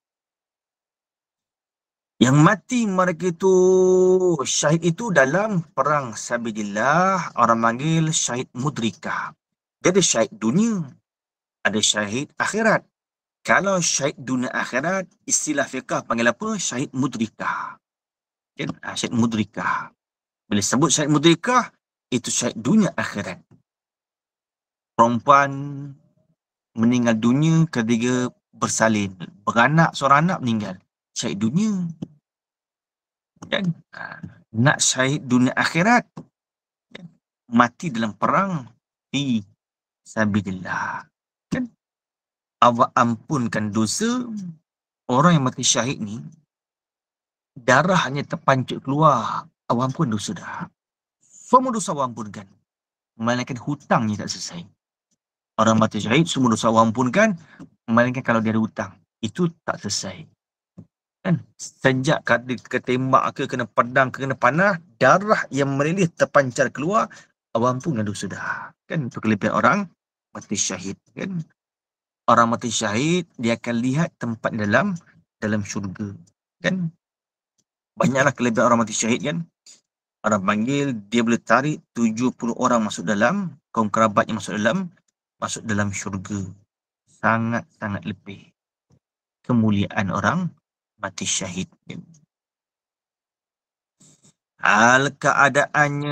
Yang mati mereka itu, syahid itu dalam perang sabilillah, orang panggil syahid mudrikah. Dia ada syahid dunia, ada syahid akhirat. Kalau syahid dunia akhirat, istilah fiqah panggil apa? Syahid mudrikah. Kan? Syahid mudrikah. Bila sebut syahid mudrikah, itu syahid dunia akhirat. Perempuan meninggal dunia ketika bersalin, beranak, seorang anak meninggal. Syahid dunia. Kan? Nak syahid dunia akhirat, kan? Mati dalam perang fi sabilillah. Kan? Allah ampunkan dosa orang yang mati syahid ni, darahnya terpancut keluar, Allah ampun dosa dah. Semua dosa Allah ampunkan. Melainkan hutangnya tak selesai. Orang mati syahid, semua dosa Allah ampunkan, melainkan kalau dia ada hutang, itu tak selesai. Kan? Sejak ketembak ke, kena pedang ke, kena panah, darah yang meleleh terpancar keluar, Allah ampunkan dosa dah. Kan? Itu kelebihan orang mati syahid. Kan? Orang mati syahid, dia akan lihat tempat dalam syurga. Kan? Banyaklah kelebihan orang mati syahid kan. Orang panggil, dia boleh tarik 70 orang masuk dalam, kaum kerabatnya masuk dalam syurga. Sangat-sangat lebih kemuliaan orang mati syahid. Hal keadaan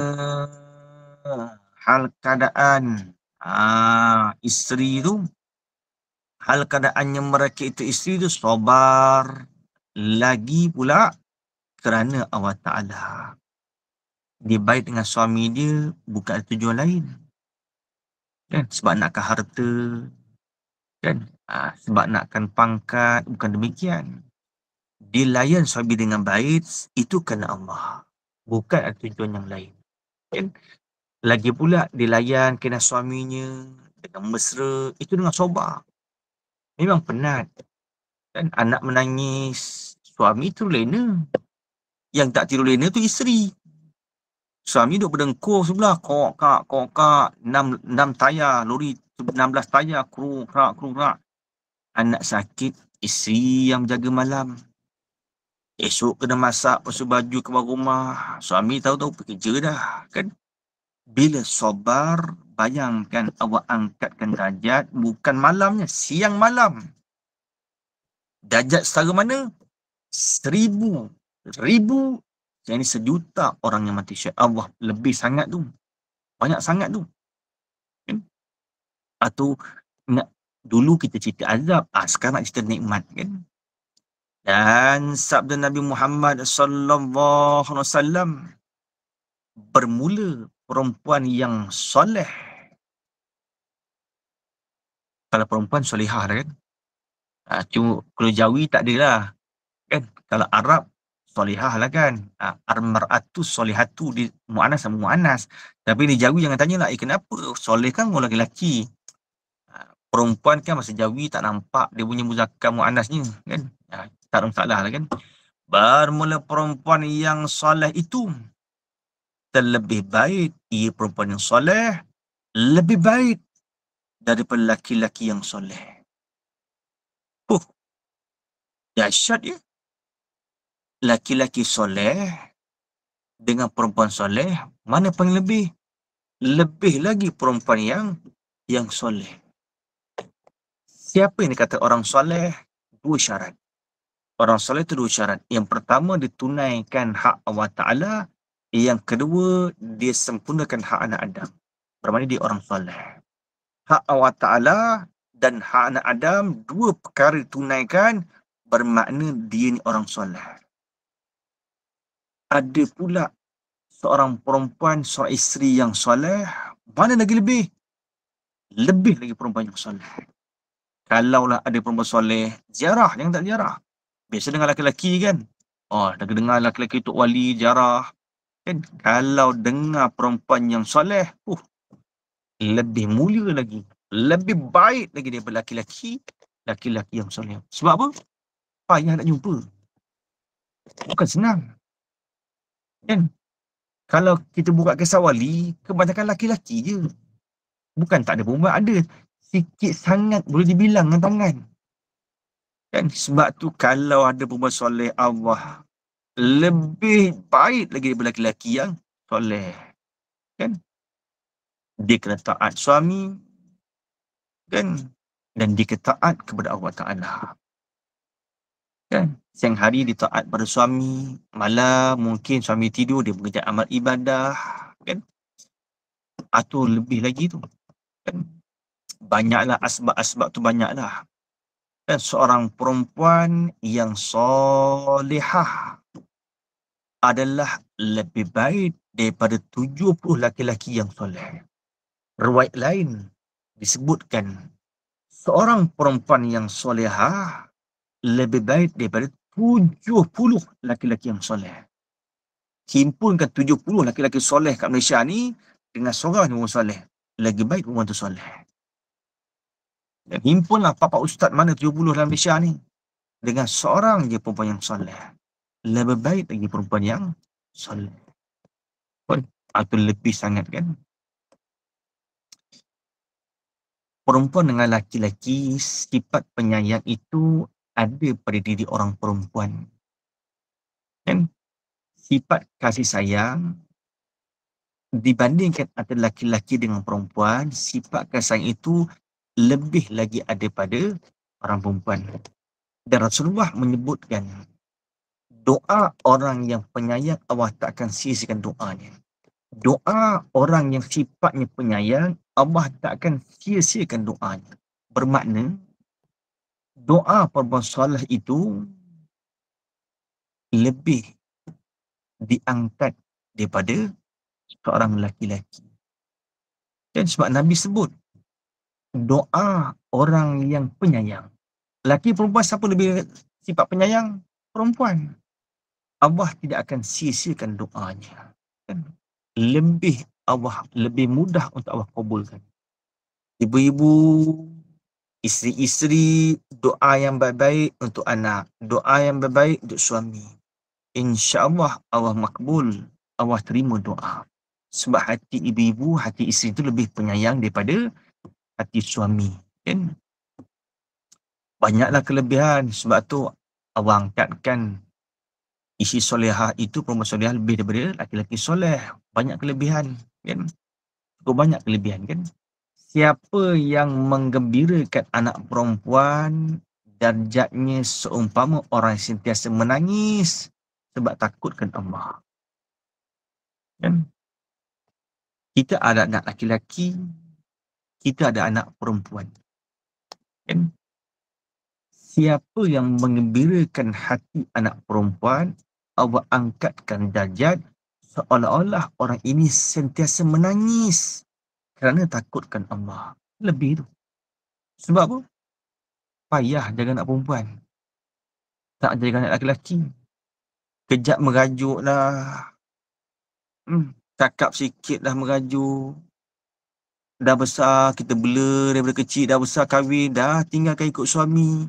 isteri tu, hal keadaannya mereka itu isteri tu sabar lagi pula kerana Allah Ta'ala. Dia baik dengan suami dia bukan ada tujuan lain. Kan? Sebab nakkan harta. Kan? Sebab nakkan pangkat, bukan demikian. dilayan suami dengan baik, itu kerana Allah. Bukan ada tujuan yang lain. Kan? Lagi pula dilayan kena suaminya dengan mesra, itu dengan sabar. Memang penat. Kan? Anak menangis, suami tidur lena. Yang tak tidur lena tu isteri. Suami duduk berdengkur sebelah, kok kak, 6 tayar, lori 16 tayar, kerurak. Anak sakit, isteri yang jaga malam. Esok kena masak, basuh baju, keluar rumah. Suami tahu-tahu bekerja dah. Kan? Bila sabar, bayangkan awak angkatkan darjat, bukan malamnya, siang malam. Darjat setara mana? 1000, 1000, yang ini 1,000,000 orang yang mati syahid. Allah, lebih sangat tu. Banyak sangat tu. Kan? Atau dulu kita cerita azab, sekarang nak cerita nikmat, kan? Dan sabda Nabi Muhammad sallallahu alaihi wasallam, bermula perempuan yang soleh. Kalau perempuan solehah dah, kan? Cuma kalau Jawi tak adalah, kan? Kalau Arab solehah lah, kan? Al-mar'atu solehatu, di mu'anas sama mu'anas. Tapi di Jawi jangan tanyalah, kenapa? Soleh kan orang lelaki. Perempuan kan masa Jawi tak nampak dia punya muzakkar mu'anasnya, kan? Tak ada masalah lah, kan? Bermula perempuan yang soleh itu, terlebih baik ia perempuan yang soleh, lebih baik daripada laki-laki yang soleh. Dahsyat ya. Laki-laki soleh dengan perempuan soleh, mana paling lebih? Lebih lagi perempuan yang soleh. Siapa yang dikata orang soleh? 2 syarat. Orang soleh itu 2 syarat. Yang pertama, ditunaikan hak Allah Ta'ala. Yang kedua, dia sempurnakan hak anak Adam. Bermakna dia orang soleh. Hak Allah Ta'ala dan hak anak Adam, 2 perkara ditunaikan, bermakna dia ni orang soleh. Ada pula seorang perempuan, seorang isteri yang soleh, mana lagi lebih? Lebih lagi perempuan yang soleh. Kalaulah ada perempuan soleh, ziarah, jangan tak ziarah. Biasa dengan laki-laki, kan? Dah dengar laki-laki Tok Wali ziarah, kan? Kalau dengar perempuan yang soleh, lebih mulia lagi, lebih baik lagi daripada laki-laki yang soleh. Sebab apa? Payah nak jumpa. Bukan senang, kan? Kalau kita buka kisah wali, kebanyakan laki-laki je. Bukan tak ada perempuan, ada. Sikit sangat boleh dibilang dengan tangan. Kan? Sebab tu kalau ada perempuan soleh, Allah lebih baik lagi daripada laki-laki yang soleh. Kan? Dia kena taat suami, kan? Dan dia kena taat kepada Allah Ta'ala. Kan? Siang hari dia taat pada suami, malam mungkin suami tidur, dia bekerja amal ibadah, kan? Atau lebih lagi tu, kan? Banyaklah asbab-asbab tu, banyaklah. Dan seorang perempuan yang solehah adalah lebih baik daripada 70 laki-laki yang soleh. Riwayat lain disebutkan seorang perempuan yang solehah lebih baik daripada 70 laki-laki yang soleh. Himpunkan 70 laki-laki soleh kat Malaysia ni dengan seorang yang soleh, lagi baik perempuan tu soleh. Dan himpunlah papa ustaz mana 70 dalam Malaysia ni, dengan seorang je perempuan yang soleh, lebih baik lagi perempuan yang soleh. Itu lebih sangat, kan? Perempuan dengan laki-laki, sifat penyayang itu ada pada diri orang perempuan, kan? Sifat kasih sayang dibandingkan antara laki-laki dengan perempuan, sifat kasih sayang itu lebih lagi ada pada orang perempuan. Dan Rasulullah menyebutkan, doa orang yang penyayang, Allah tak akan sia-siakan doanya. Doa orang yang sifatnya penyayang, Allah tak akan sia-siakan doanya. Bermakna, doa perempuan soleh itu lebih diangkat daripada seorang laki-laki. Dan sebab Nabi sebut, doa orang yang penyayang. Laki perempuan siapa lebih sifat penyayang? perempuan, Allah tidak akan sia-siakan doanya. Kan? Lebih mudah untuk Allah kabulkan. Ibu-ibu, isteri-isteri, doa yang baik-baik untuk anak, doa yang baik-baik untuk suami. InsyaAllah Allah makbul, Allah terima doa. Sebab hati ibu-ibu, hati isteri itu lebih penyayang daripada hati suami. Kan? Banyaklah kelebihan. Sebab tu Allah angkatkan isi solehah itu, perempuan solehah lebih daripada laki-laki soleh. Banyak kelebihan. Kan? Cukup banyak kelebihan kan. Siapa yang menggembirakan anak perempuan, darjatnya seumpama orang yang sentiasa menangis sebab takutkan Allah. Kan? Kita ada anak laki-laki, kita ada anak perempuan. Kan? Siapa yang menggembirakan hati anak perempuan, Allah angkatkan darjat seolah-olah orang ini sentiasa menangis kerana takutkan Allah. Lebih tu. Sebab apa? Payah jaga anak perempuan. Tak jaga anak lelaki. Kejap merajuk lah. Cakap sikit dah merajuk. Dah besar, kita bela daripada kecil. Dah besar kahwin, dah tinggalkan ikut suami.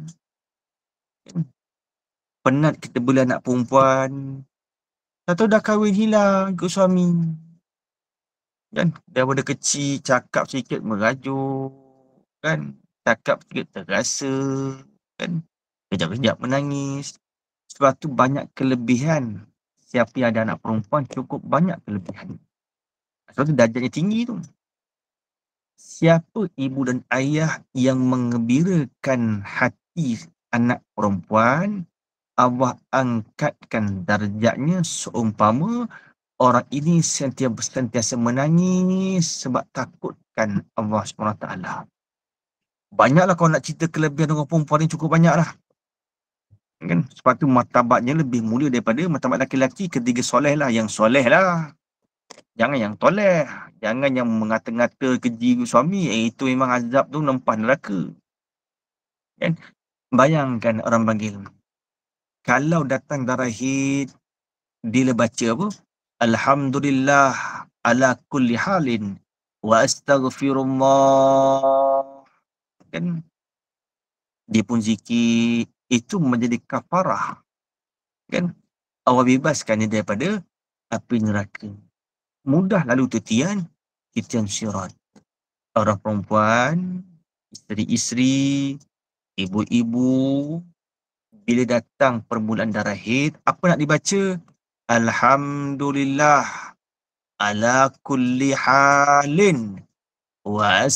Penat kita bela anak perempuan. Tak tahu dah kahwin hilang ikut suami. Kan? Daripada kecil, cakap sikit merajuk. Kan? Cakap sikit terasa. Kan? Kejap-kejap menangis. Sebab tu banyak kelebihan. Siapa yang ada anak perempuan cukup banyak kelebihan. Sebab tu darjatnya tinggi tu. Siapa ibu dan ayah yang menggembirakan hati anak perempuan, Allah angkatkan darjatnya seumpama orang ini sentiasa menangis sebab takutkan Allah SWT. Banyaklah kalau nak cerita kelebihan orang perempuan ni, cukup banyaklah. Kan? Sebab tu martabatnya lebih mulia daripada martabat laki-laki. Ketiga soleh lah. Yang soleh lah. Jangan yang toleh. Jangan yang mengata-ngata keji suami. Itu memang azab tu nempah neraka. Kan? Bayangkan orang panggil. Kalau datang darah haid, dia baca apa? Alhamdulillah ala kulli halin wa astaghfirullah. Kan? Dia pun zikir. Itu menjadi kafarah. Kan? Allah bebaskan dia daripada api neraka. Mudah lalu titian sirat. Orang perempuan, isteri-isteri, ibu-ibu, bila datang permulaan darah haid, apa nak dibaca? Alhamdulillah ala kulli halin wa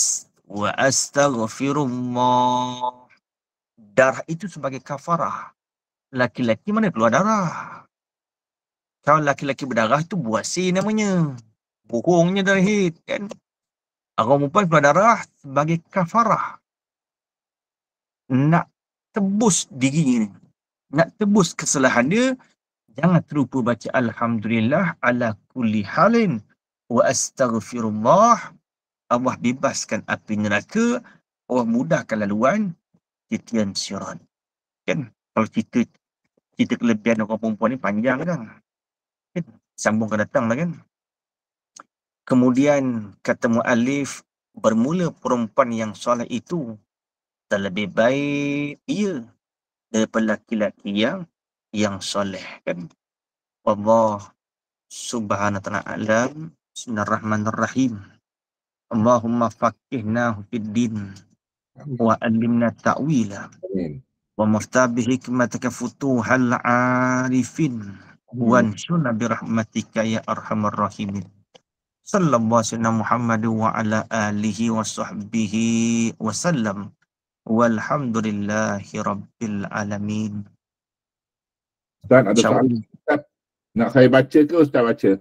astaghfirullah. Darah itu sebagai kafarah. Laki-laki mana keluar darah? Kalau laki-laki berdarah itu buasi namanya. Bohongnya darah haid kan. Orang perempuan keluar darah sebagai kafarah. Nak tebus diri ni. Nak tebus kesalahan dia, jangan terlupa baca Alhamdulillah ala kulli halin wa astaghfirullah. Allah bebaskan api neraka, Allah mudahkan laluan titian sirat. Kan? Kalau cerita kelebihan orang perempuan ni panjang kan? Sambungkan datang lah kan? Kemudian kata mu'alif, bermula perempuan yang soleh itu terlebih baik dia daripada laki-laki yang soleh kan. Allah subhanahu wa ta'ala alam. Bismillahirrahmanirrahim. Allahumma faqihna fid din wa alimna ta'wila wa maftabih hikmataka futuhal arifin wa ansurna birahmatika ya arhamar rahimin. Sallallahu alaihi wasallam Muhammad wa ala alihi wa sahbihi wa sallam. Walhamdulillahi rabbil alamin. Ustaz, ada soalan. Ustaz, nak saya baca ke Ustaz baca?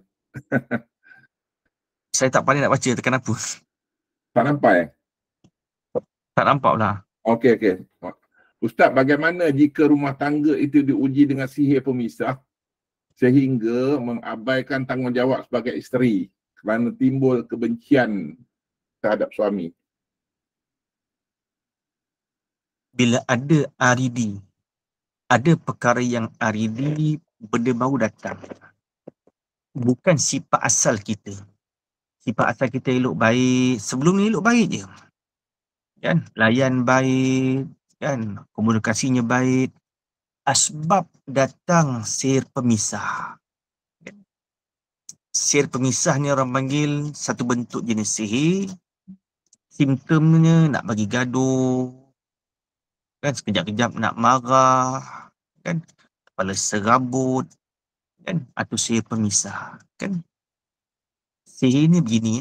Saya tak pandai nak baca, tekan apa? Tak nampak Tak nampak lah. Okey. Ustaz, bagaimana jika rumah tangga itu diuji dengan sihir pemisah sehingga mengabaikan tanggungjawab sebagai isteri kerana timbul kebencian terhadap suami? Bila ada aridi, ada perkara yang aridi, benda baru datang. Bukan sifat asal kita. Sifat asal kita elok baik, sebelum ni elok baik je. Kan? Layan baik, kan? Komunikasinya baik. Asbab datang sihir pemisah. Sihir pemisah ni orang panggil satu bentuk jenis sihir. Simptomnya nak bagi gaduh, kan, sekejap-kejap nak marah, kan, kepala serabut, kan, atau sihir pemisah, kan. Sihir ni begini,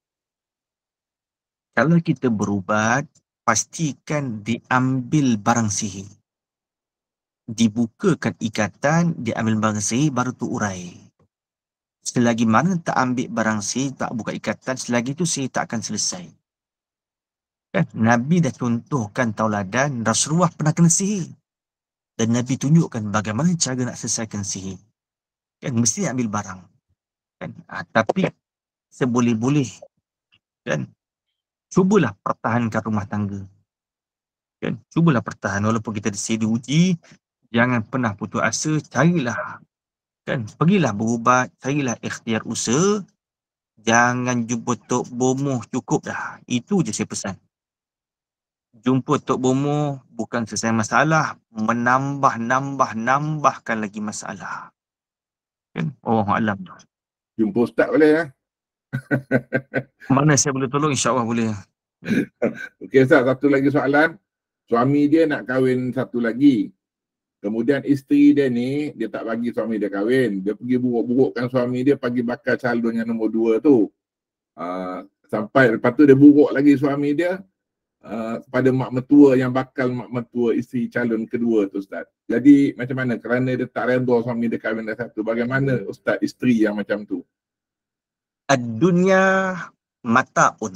kalau kita berubat, pastikan diambil barang sihir, dibukakan ikatan, diambil barang sihir, baru tu urai. Selagi mana tak ambil barang sihir, tak buka ikatan, selagi tu sihir tak akan selesai. Kan? Nabi dah contohkan tauladan, Rasulullah pernah kena sihir. Dan Nabi tunjukkan bagaimana cara nak selesaikan sihir. Kan? Mesti ambil barang. Kan? Tapi seboleh-boleh, kan, cubalah pertahankan rumah tangga. Kan? Cubalah pertahan walaupun kita diuji, jangan pernah putus asa, carilah. Kan? Pergilah berubat, carilah ikhtiar usaha. Jangan jumpa Tok Bomoh, cukup dah. Itu je saya pesan. Jumpa Tok Bomoh bukan selesai masalah, menambahkan lagi masalah. Kan? Wallahualam. Jumpa Ustaz boleh ya? Mana saya boleh tolong, insya-Allah boleh. Okey Ustaz, satu lagi soalan. Suami dia nak kahwin satu lagi. Kemudian isteri dia ni, dia tak bagi suami dia kahwin. Dia pergi buruk-burukkan suami dia, pagi bakal calon yang nombor 2 tu. Sampai lepas tu dia buruk lagi suami dia pada mak mertua yang bakal mak mertua isteri calon kedua tu Ustaz. Jadi macam mana? Kerana dia tak redha suami dia kahwin dah satu. Bagaimana Ustaz isteri yang macam tu? Ad-dunya mata'un.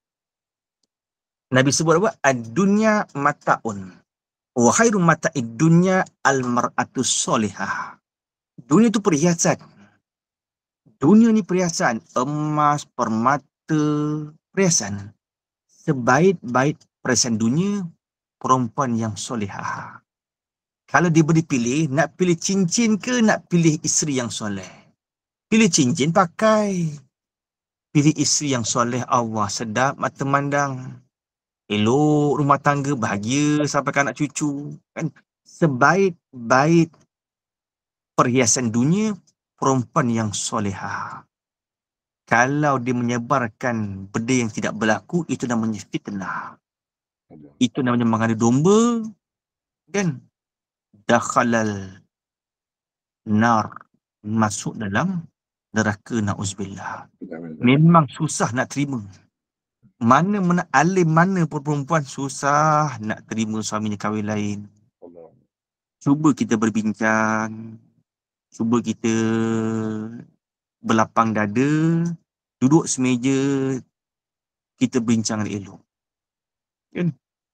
Nabi sebut apa? Ad-dunya mata'un. Wa khairu mata'id dunya al-mar'atus solihah. Dunia tu perhiasan. Dunia ni perhiasan. Emas, permata, perhiasan. Sebaik-baik perhiasan dunia, perempuan yang solihah. Kalau diberi pilih, nak pilih cincin ke nak pilih isteri yang soleh? Pilih cincin pakai. Pilih isteri yang soleh, Allah sedap mata mandang. Elok rumah tangga, bahagia sampai ke anak cucu. Kan? Sebaik-baik perhiasan dunia, perempuan yang solehah. Kalau dia menyebarkan benda yang tidak berlaku, itu namanya fitnah. Itu namanya mengadu domba. Kan? Dakhalal nar. Masuk dalam neraka, na'uzubillah. Memang susah nak terima. Mana-mana alim mana pun perempuan susah nak terima suaminya kahwin lain. Cuba kita berbincang. Cuba kita berlapang dada, duduk semeja, kita bincang elok. Kan?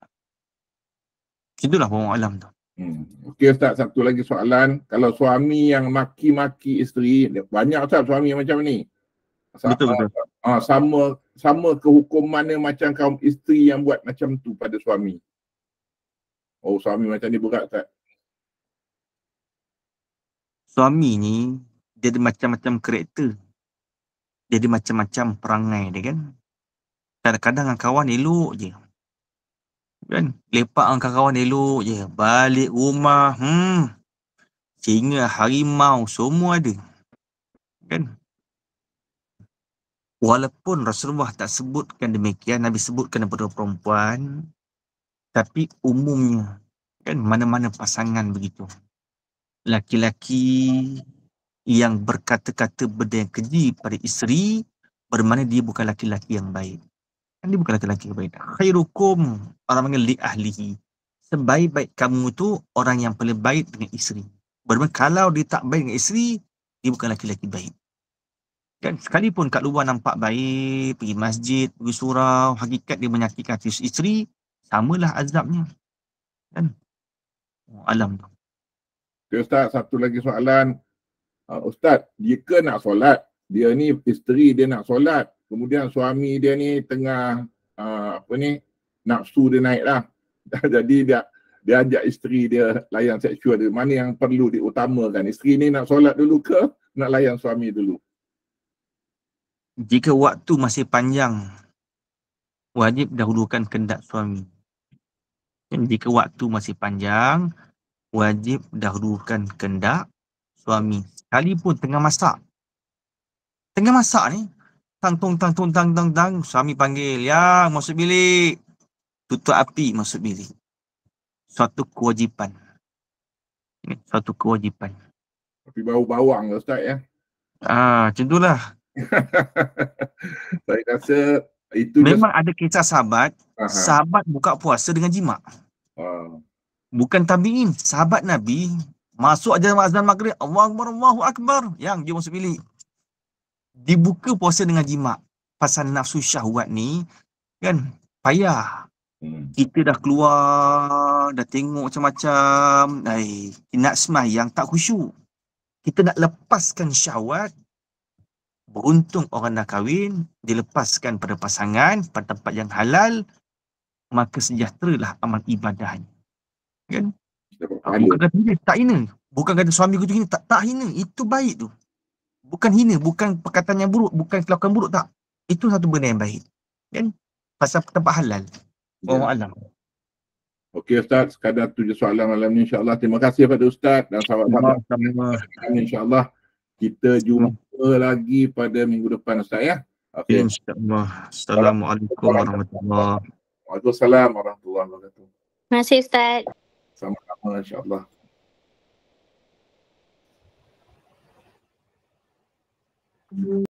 Itulah wallahu alam tu. Okey Ustaz, satu lagi soalan. Kalau suami yang maki-maki isteri, banyak Ustaz suami yang macam ni. Betul. Sama kehukumannya macam kaum isteri yang buat macam tu pada suami. Oh, suami macam ni berat Ustaz. Suami ni dia ada macam-macam karakter. Dia ada macam-macam perangai dia, kan. Kadang-kadang dengan kawan elok je. Kan? Lepak dengan kawan elok je. Balik rumah, singa, harimau, semua ada. Kan? Walaupun Rasulullah tak sebutkan demikian, Nabi sebutkan kepada perempuan, tapi umumnya, kan, mana-mana pasangan begitu. Laki-laki yang berkata-kata benda yang keji pada isteri, bermakna dia bukan laki-laki yang baik. Dia bukan laki-laki yang baik. Khairukum, orang panggil li ahlihi. Sebaik-baik kamu tu orang yang paling baik dengan isteri. Bermakna kalau dia tak baik dengan isteri, dia bukan laki-laki baik. Kan, sekalipun kat luar nampak baik, pergi masjid, pergi surau, hakikat dia menyakitkan hati isteri, samalah azabnya. Kan? Alam tu. Okay, Ustaz, satu lagi soalan. Ustaz, jika nak solat, dia ni isteri dia nak solat, kemudian suami dia ni tengah nafsu dia naik lah. Jadi dia ajak isteri dia layan seksual dia, mana yang perlu diutamakan? Isteri ni nak solat dulu ke nak layan suami dulu? Jika waktu masih panjang, wajib dahulukan kehendak suami. Dan jika waktu masih panjang, wajib dahulukan kehendak suami. Sekalipun tengah masak. Tengah masak ni, tang, suami panggil, ya masuk bilik. Tutup api masuk bilik. Suatu kewajipan. Suatu kewajipan. Tapi bau bawang lah Ustaz ya. Macam itulah. Saya rasa itu Memang ada kisah sahabat, Aha. sahabat buka puasa dengan jima'. Bukan tabi'in, sahabat Nabi masuk azan maghrib, Allahu Akbar, yang dia masuk bilik. Dibuka puasa dengan jima'. Pasal nafsu syahwat ni kan payah. Kita dah keluar, dah tengok macam-macam, nak sembahyang tak khusyuk. Kita nak lepaskan syahwat. Beruntung orang dah kahwin, dilepaskan pada pasangan, pada tempat yang halal, maka sejahteralah amal ibadahnya. Kan? Bukan kata hina, tak hina. Bukan kata suami aku tu hina, tak hina. Itu baik tu. Bukan hina, bukan perkataan yang buruk, bukan kelakuan buruk, tak. Itu satu benda yang baik. Kan? Pasal tempat halal. Wallahualam. Okey Ustaz, sekadar tu je soalan malam ni insya-Allah. Terima kasih kepada Ustaz dan sahabat-sahabat. Insya-Allah kita jumpa lagi pada minggu depan Ustaz ya. Okay. InsyaAllah. Assalamualaikum warahmatullahi wabarakatuh. Waalaikumsalam warahmatullahi wabarakatuh. Terima kasih Ustaz. Sama-sama insya-Allah.